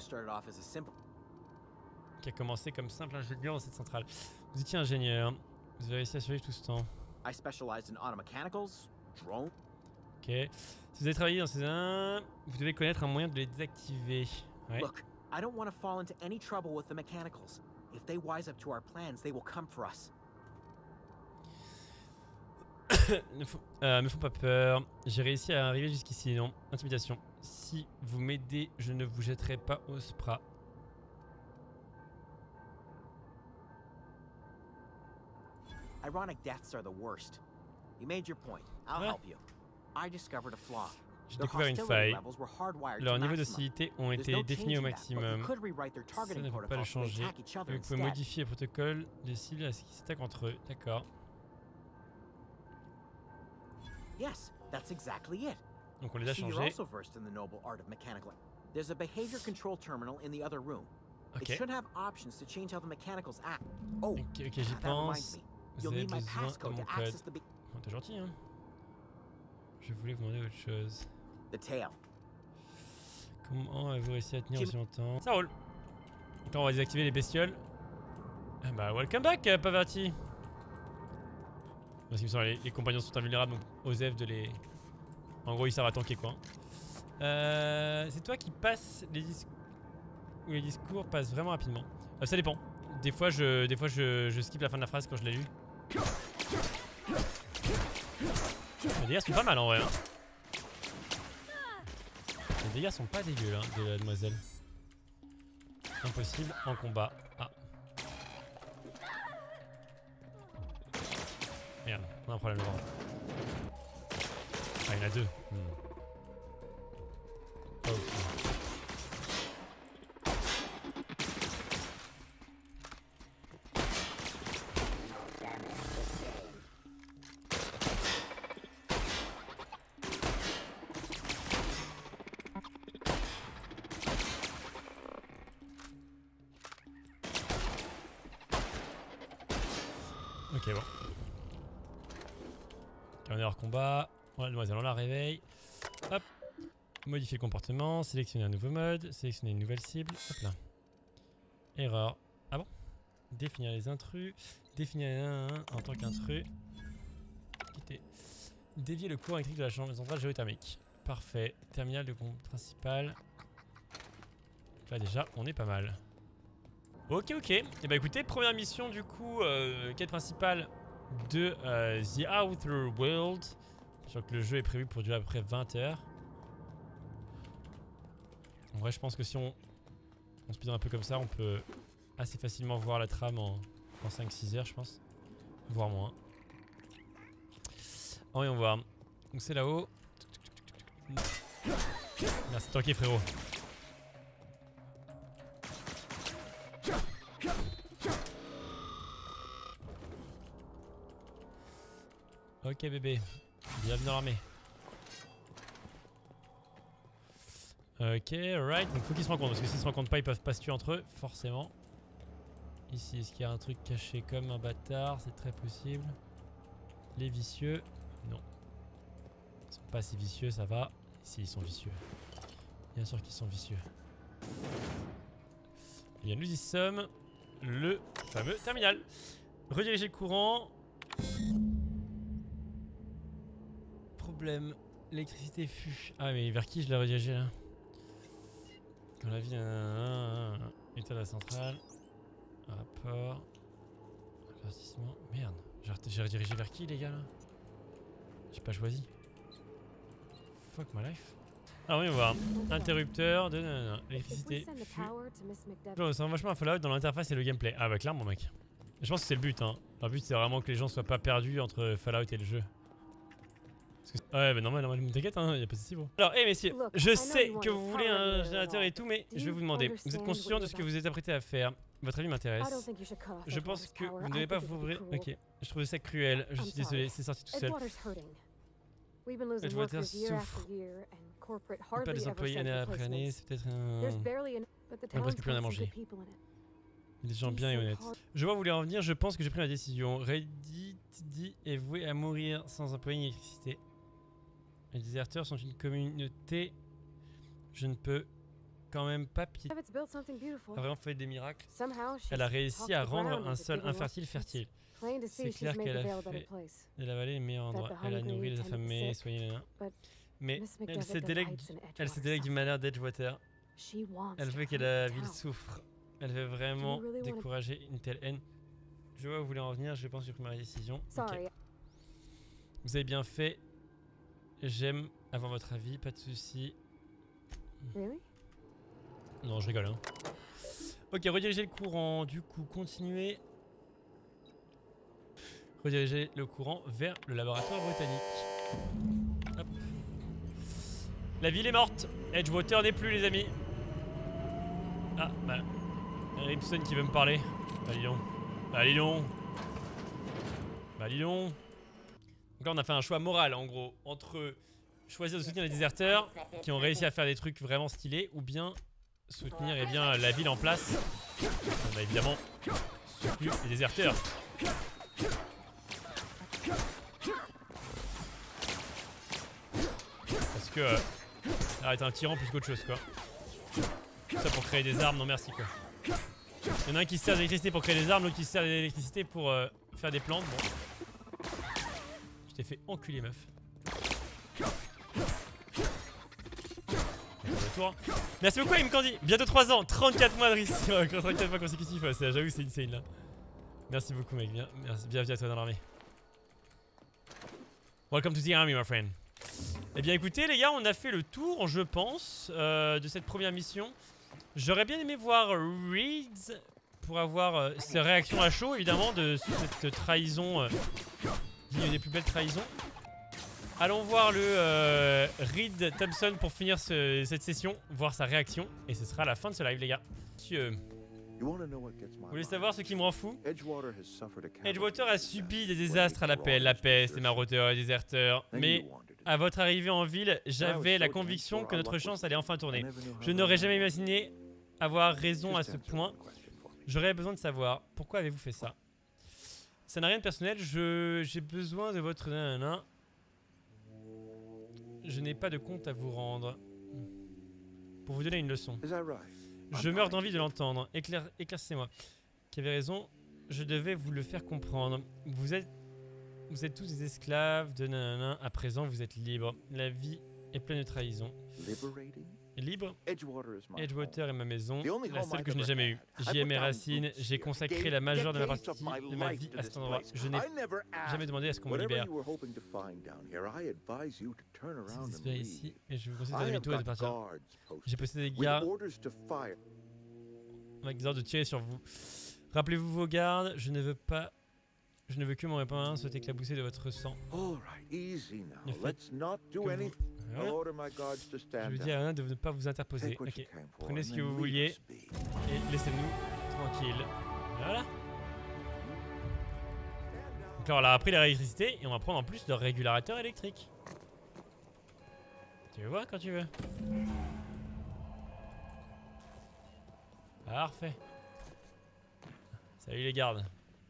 Qui a commencé comme simple ingénieur dans cette centrale. Vous étiez ingénieur. Vous avez réussi à survivre tout ce temps. I specialized in automechanicals, drones. Ok. Si vous avez travaillé dans ces vous devez connaître un moyen de les désactiver. Ouais. Look, I don't want to fall into any trouble with the mechanicals. If they wise up to our plans, they will come for us. Me font pas peur. J'ai réussi à arriver jusqu'ici, non? Intimidation. Si vous m'aidez, je ne vous jetterai pas au sprat. Ironic deaths are the worst. You made your point. I'll help you. I discovered a flaw. J'ai découvert une faille. Leurs niveaux d'hostilité ont été définis au maximum. Ça ne peut pas le changer. Vous pouvez modifier le protocole des cibles à ce qui s'attaquent entre eux. D'accord. Yes, that's exactly it. Donc on les a changés. You're also versed in the noble art of mechanical. There's a behavior control terminal in the other room. It should have options to change how the mechanicals act. Oh, ok, j'y pense. Vous avez besoin de mon code. Oh, t'es gentil, hein. Je voulais vous demander autre chose. The tail. Comment avez-vous réussi à tenir aussi longtemps? Ça roule. Donc là, on va désactiver les bestioles. Ah bah, welcome back, Pavarti. Parce qu'il me semble que les compagnons sont invulnérables, donc Osef de les... En gros, ils servent à tanker, quoi. C'est toi qui passes les discours... Ou les discours passent vraiment rapidement. Ça dépend. Des fois, je skip la fin de la phrase quand je l'ai lu. Les dégâts sont pas mal en vrai. Hein. Les dégâts sont pas dégueux hein, de la demoiselle. Impossible en combat. Ah. Merde, on a un problème devant. Ah, il y en a deux. Oh, ok, bon. On est hors combat. Voilà, demoiselle, on la réveille. Hop. Modifier le comportement. Sélectionner un nouveau mode. Sélectionner une nouvelle cible. Hop là. Erreur. Ah bon? Définir les intrus. Définir un en tant qu'intrus. Quitter. Dévier le courant électrique de la chambre centrale géothermique. Parfait. Terminal de compte principal. Là déjà, on est pas mal. Ok, ok. Et bah écoutez, première mission du coup, quête principale de The Outer World. Je crois que le jeu est prévu pour durer à peu près 20 heures. En vrai, je pense que si on speed un peu comme ça, on peut assez facilement voir la trame en 5-6 heures, je pense. Voire moins. Voyons voir. Donc c'est là-haut. Merci, tanké frérot. Ok bébé, bienvenue dans l'armée. Ok, right, donc faut qu'ils se rencontrent, parce que s'ils se rencontrent pas, ils peuvent pas se tuer entre eux, forcément. Ici, est-ce qu'il y a un truc caché comme un bâtard? C'est très possible. Les vicieux, non. Ils sont pas assez vicieux, ça va. Ici, ils sont vicieux. Bien sûr qu'ils sont vicieux. Et bien, nous y sommes. Le fameux terminal. Rediriger le courant. Problème. L'électricité fut. Ah mais vers qui je l'ai redirigé là? Quand la ville. État de la centrale. Rapport. Investissement. Merde. J'ai redirigé vers qui les gars là? J'ai pas choisi. Fuck my life. Alors oui, on va voir. Interrupteur de électricité. Je ressens vachement un Fallout dans l'interface et le gameplay. Ah bah clairement mec. Je pense que c'est le but hein. Le but c'est vraiment que les gens soient pas perdus entre Fallout et le jeu. Ouais bah normal, t'inquiète hein, y'a pas de soucis bro. Alors messieurs, je sais que vous voulez un générateur et tout mais je vais vous demander, vous êtes conscient de ce que vous êtes apprêté à faire? Votre avis m'intéresse. Je pense que vous ne devez pas vous ouvrir. Ok, je trouve ça cruel, je suis désolé, c'est sorti tout seul. Edgewater souffre. Pas des employés année après année, c'est peut-être un... On a presque plus rien à manger. Des gens bien et honnêtes. Je vois où vous voulez en venir, je pense que j'ai pris ma décision. Reddit dit est voué à mourir sans employés ni électricité. Les déserteurs sont une communauté. Je ne peux quand même pas pitié. Elle a vraiment fait des miracles. Elle a réussi à rendre un sol infertile fertile. C'est clair qu'elle a fait de la vallée le meilleur endroit. Elle a nourri les affamés, soigné les nains. Mais elle se délègue du malheur d'Edgewater. Elle veut que la ville souffre. Elle veut vraiment décourager une telle haine. Je vois où vous voulez en venir, je pense que j'ai pris ma décision. Okay. Vous avez bien fait. J'aime avoir votre avis, pas de soucis. Non, je rigole. Hein. Ok, rediriger le courant. Du coup, continuer. Rediriger le courant vers le laboratoire botanique. Hop. La ville est morte. Edgewater n'est plus, les amis. Ah, bah. Ripson qui veut me parler. Bah, dis donc. Bah, dis donc. Bah, dis donc. Donc là, on a fait un choix moral, en gros, entre choisir de soutenir les déserteurs qui ont réussi à faire des trucs vraiment stylés ou bien soutenir eh bien, la ville en place. On a évidemment soutenu les déserteurs. Parce que ça va être un tyran plus qu'autre chose quoi. Tout ça pour créer des armes, non merci quoi. Il y en a un qui se sert d'électricité pour créer des armes, l'autre qui se sert d'électricité pour faire des plantes. Bon. Je t'ai fait enculer meuf. Retour. Merci beaucoup Im Candy. Bientôt 3 ans, 34 mois de risque. 34 mois consécutifs, ouais, j'avoue c'est insane là. Merci beaucoup mec, bienvenue à toi dans l'armée. Welcome to the army my friend. Eh bien écoutez les gars, on a fait le tour je pense de cette première mission. J'aurais bien aimé voir Reeds pour avoir ses réactions à chaud évidemment de cette trahison, l'une des plus belles trahisons. Allons voir le Reed Thompson pour finir cette session, voir sa réaction et ce sera la fin de ce live les gars. Monsieur, vous voulez savoir ce qui me rend fou? Edgewater a subi des désastres à la peste, les maraudeurs, les déserteurs, mais à votre arrivée en ville, j'avais la conviction que notre chance allait enfin tourner. Je n'aurais jamais imaginé avoir raison à ce point. J'aurais besoin de savoir, pourquoi avez-vous fait ça? Ça n'a rien de personnel, j'ai besoin de votre... Je n'ai pas de compte à vous rendre. Pour vous donner une leçon. Je meurs d'envie de l'entendre. Éclaircissez-moi. Qui avait raison, je devais vous le faire comprendre. Vous êtes tous des esclaves de nanana. À présent, vous êtes libres. La vie est pleine de trahison. Libre? Edgewater est ma maison, la seule que je n'ai jamais eue. J'y ai mes racines, j'ai consacré la majeure de ma partie de ma vie à cet endroit. Je n'ai jamais demandé à ce qu'on me libère. C'est désespéré ici, et je vous conseille de demi-tour et de partir. J'ai possédé des gardes avec des ordres de tirer sur vous. Rappelez-vous vos gardes, je ne veux que mon répondant soit éclaboussé de votre sang. Je vous dis à rien de ne pas vous interposer. Ok, prenez ce que vous vouliez et laissez-nous tranquilles. Voilà. Donc là, on a appris la électricité et on va prendre en plus le régulateur électrique. Tu veux voir quand tu veux. Parfait. Salut les gardes.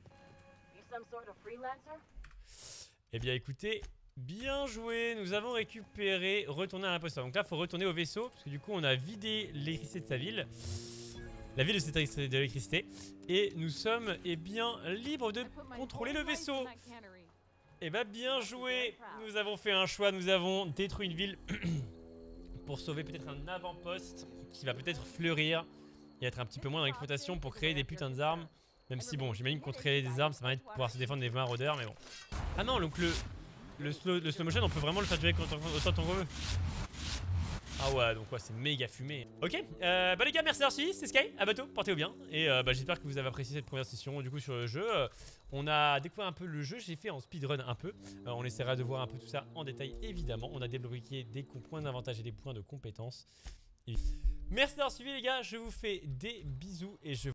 Eh bien écoutez, bien joué, nous avons récupéré, retourné à l'imposteur. Donc là il faut retourner au vaisseau, parce que du coup on a vidé l'électricité de sa ville. la ville de l'électricité. Et nous sommes bien libres de contrôler le vaisseau. Et bah bien joué. Nous avons fait un choix, nous avons détruit une ville pour sauver peut-être un avant-poste qui va peut-être fleurir et être un petit peu moins dans l'exploitation pour créer des putains d'armes. Même si bon, j'imagine qu'on créer des armes, ça va être pour pouvoir se défendre des maraudeurs, mais bon. Ah non, donc le slow motion, on peut vraiment le faire durer autant qu'on veut. Ah ouais, donc ouais, c'est méga fumé. Ok, bah les gars, merci d'avoir suivi, c'était Sky, à bientôt, portez-vous bien. Et bah j'espère que vous avez apprécié cette première session du coup sur le jeu. On a découvert un peu le jeu, j'ai fait en speedrun un peu. On essaiera de voir un peu tout ça en détail évidemment. On a débloqué des points d'avantage et des points de compétences. Merci d'avoir suivi les gars, je vous fais des bisous et je